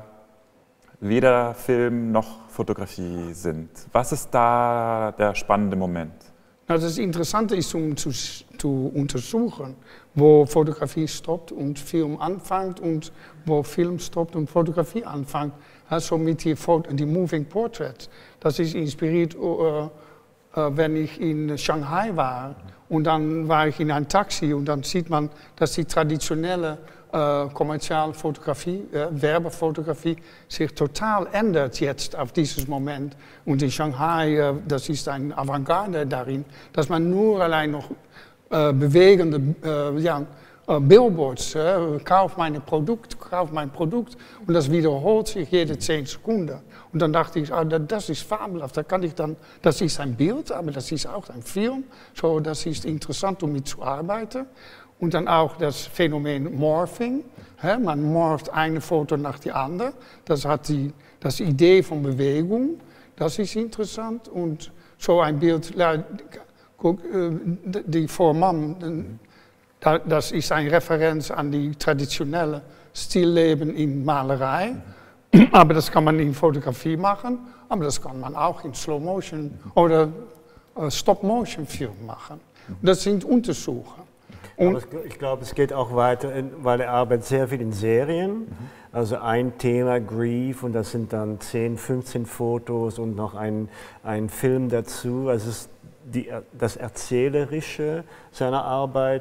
weder Film noch Fotografie sind. Was ist da der spannende Moment? Nou, das Interessante ist, um zu, zu untersuchen, wo Fotografie stoppt und Film anfängt und wo Film stoppt und Fotografie anfängt. Also mit die, die Moving Portraits. Das ist inspiriert, uh, uh, wenn ich in Shanghai war und dann war ich in einem Taxi und dann sieht man, dass die traditionelle Uh, kommerzielle Fotografie, uh, Werbefotografie sich total ändert jetzt auf dieses Moment. Und in Shanghai, uh, das ist ein Avantgarde darin, dass man nur allein noch uh, bewegende uh, ja, uh, Billboards, uh, kauf mein Produkt, kauf mein Produkt, und das wiederholt sich jede zehn Sekunden. Und dann dachte ich, ah, das ist fabelhaft, da kann ich dann, das ist ein Bild, aber das ist auch ein Film, so, das ist interessant, um mit zu arbeiten. Und dann auch das Phänomen Morphing. He, man morpht eine Foto nach die andere. Das hat die das Idee von Bewegung. Das ist interessant. Und so ein Bild, guck, die Vormann, das ist eine Referenz an die traditionelle Stilleben in Malerei. Aber das kann man in Fotografie machen. Aber das kann man auch in Slow-Motion oder Stop-Motion-Film machen. Und das sind Untersuchungen. Aber ich glaube, es geht auch weiter, weil er arbeitet sehr viel in Serien. Mhm. Also ein Thema, Grief, und das sind dann zehn, fünfzehn Fotos und noch ein, ein Film dazu. Also es ist die, das Erzählerische seiner Arbeit.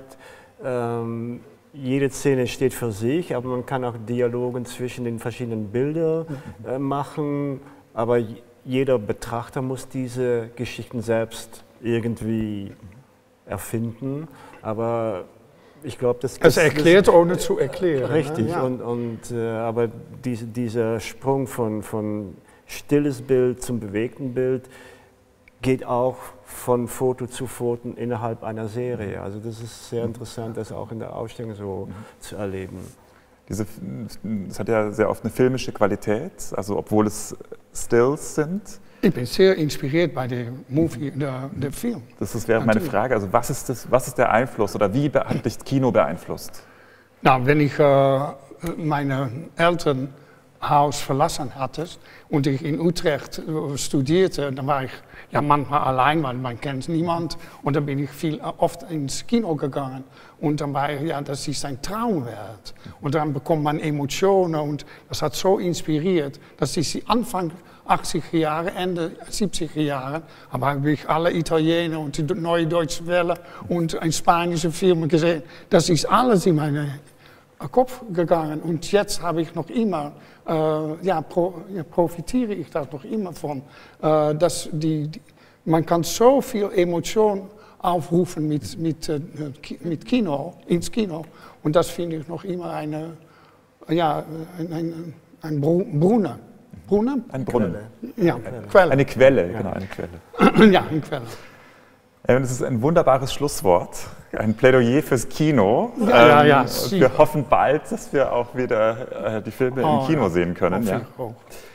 Ähm, jede Szene steht für sich, aber man kann auch Dialogen zwischen den verschiedenen Bildern äh, machen. Aber jeder Betrachter muss diese Geschichten selbst irgendwie erfinden. Aber ich glaube, das Es erklärt, ohne zu erklären. Richtig, ne? Ja. und, und, äh, aber diese, dieser Sprung von, von stilles Bild zum bewegten Bild geht auch von Foto zu Foto innerhalb einer Serie. Also das ist sehr interessant, das auch in der Ausstellung so mhm. zu erleben. Diese, das hat ja sehr oft eine filmische Qualität, also obwohl es Stills sind. Ich bin sehr inspiriert bei dem Movie, der, der Film. Das ist, wäre meine Frage. Also was ist, das, was ist der Einfluss oder wie hat dich Kino beeinflusst? Na, wenn ich äh, mein Elternhaus verlassen hatte und ich in Utrecht studierte, dann war ich ja manchmal allein, weil man kennt niemand. Und dann bin ich viel, oft ins Kino gegangen. Und dann war ich, ja, das ist ein Traumwelt. Und dann bekommt man Emotionen und das hat so inspiriert, dass ich die Anfang achtziger Jahre, Ende siebziger Jahre, aber habe ich alle Italiener und die Neue Deutsche Welle und ein spanische Film gesehen. Das ist alles in meinen Kopf gegangen und jetzt habe ich noch immer, äh, ja, pro, ja, profitiere ich da noch immer von, äh, dass die, die, man kann so viel Emotion aufrufen mit, mit, äh, mit Kino, ins Kino, und das finde ich noch immer eine, ja, ein, ein, ein Brunnen. Brunnen? Ein Brunnen. Ja, Quelle. Eine Quelle, genau, eine Quelle. Ja, eine Quelle. Das ist ein wunderbares Schlusswort, ein Plädoyer fürs Kino. Ja, ja, ja. Und wir hoffen bald, dass wir auch wieder äh, die Filme oh, im Kino ja. sehen können. Oh, ja. oh.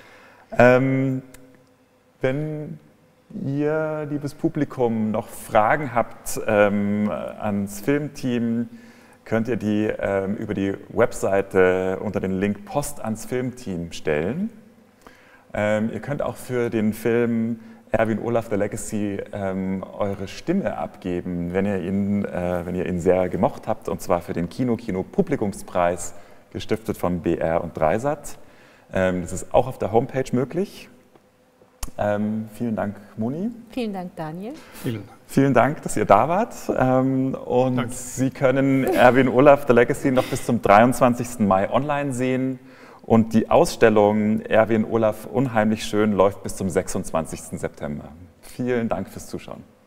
Ähm, wenn ihr, liebes Publikum, noch Fragen habt ähm, ans Filmteam, könnt ihr die ähm, über die Webseite unter den Link Post ans Filmteam stellen. Ähm, ihr könnt auch für den Film Erwin Olaf The Legacy ähm, eure Stimme abgeben, wenn ihr, ihn, äh, wenn ihr ihn sehr gemocht habt, und zwar für den Kino-Kino-Publikumspreis, gestiftet von B R und Dreisat. Ähm, das ist auch auf der Homepage möglich. Ähm, vielen Dank, Moni. Vielen Dank, Daniel. Vielen Dank. Vielen Dank, dass ihr da wart. Ähm, und Danke. Sie können Erwin Olaf The Legacy noch bis zum dreiundzwanzigsten Mai online sehen. Und die Ausstellung Erwin Olaf Unheimlich schön läuft bis zum sechsundzwanzigsten September. Vielen Dank fürs Zuschauen.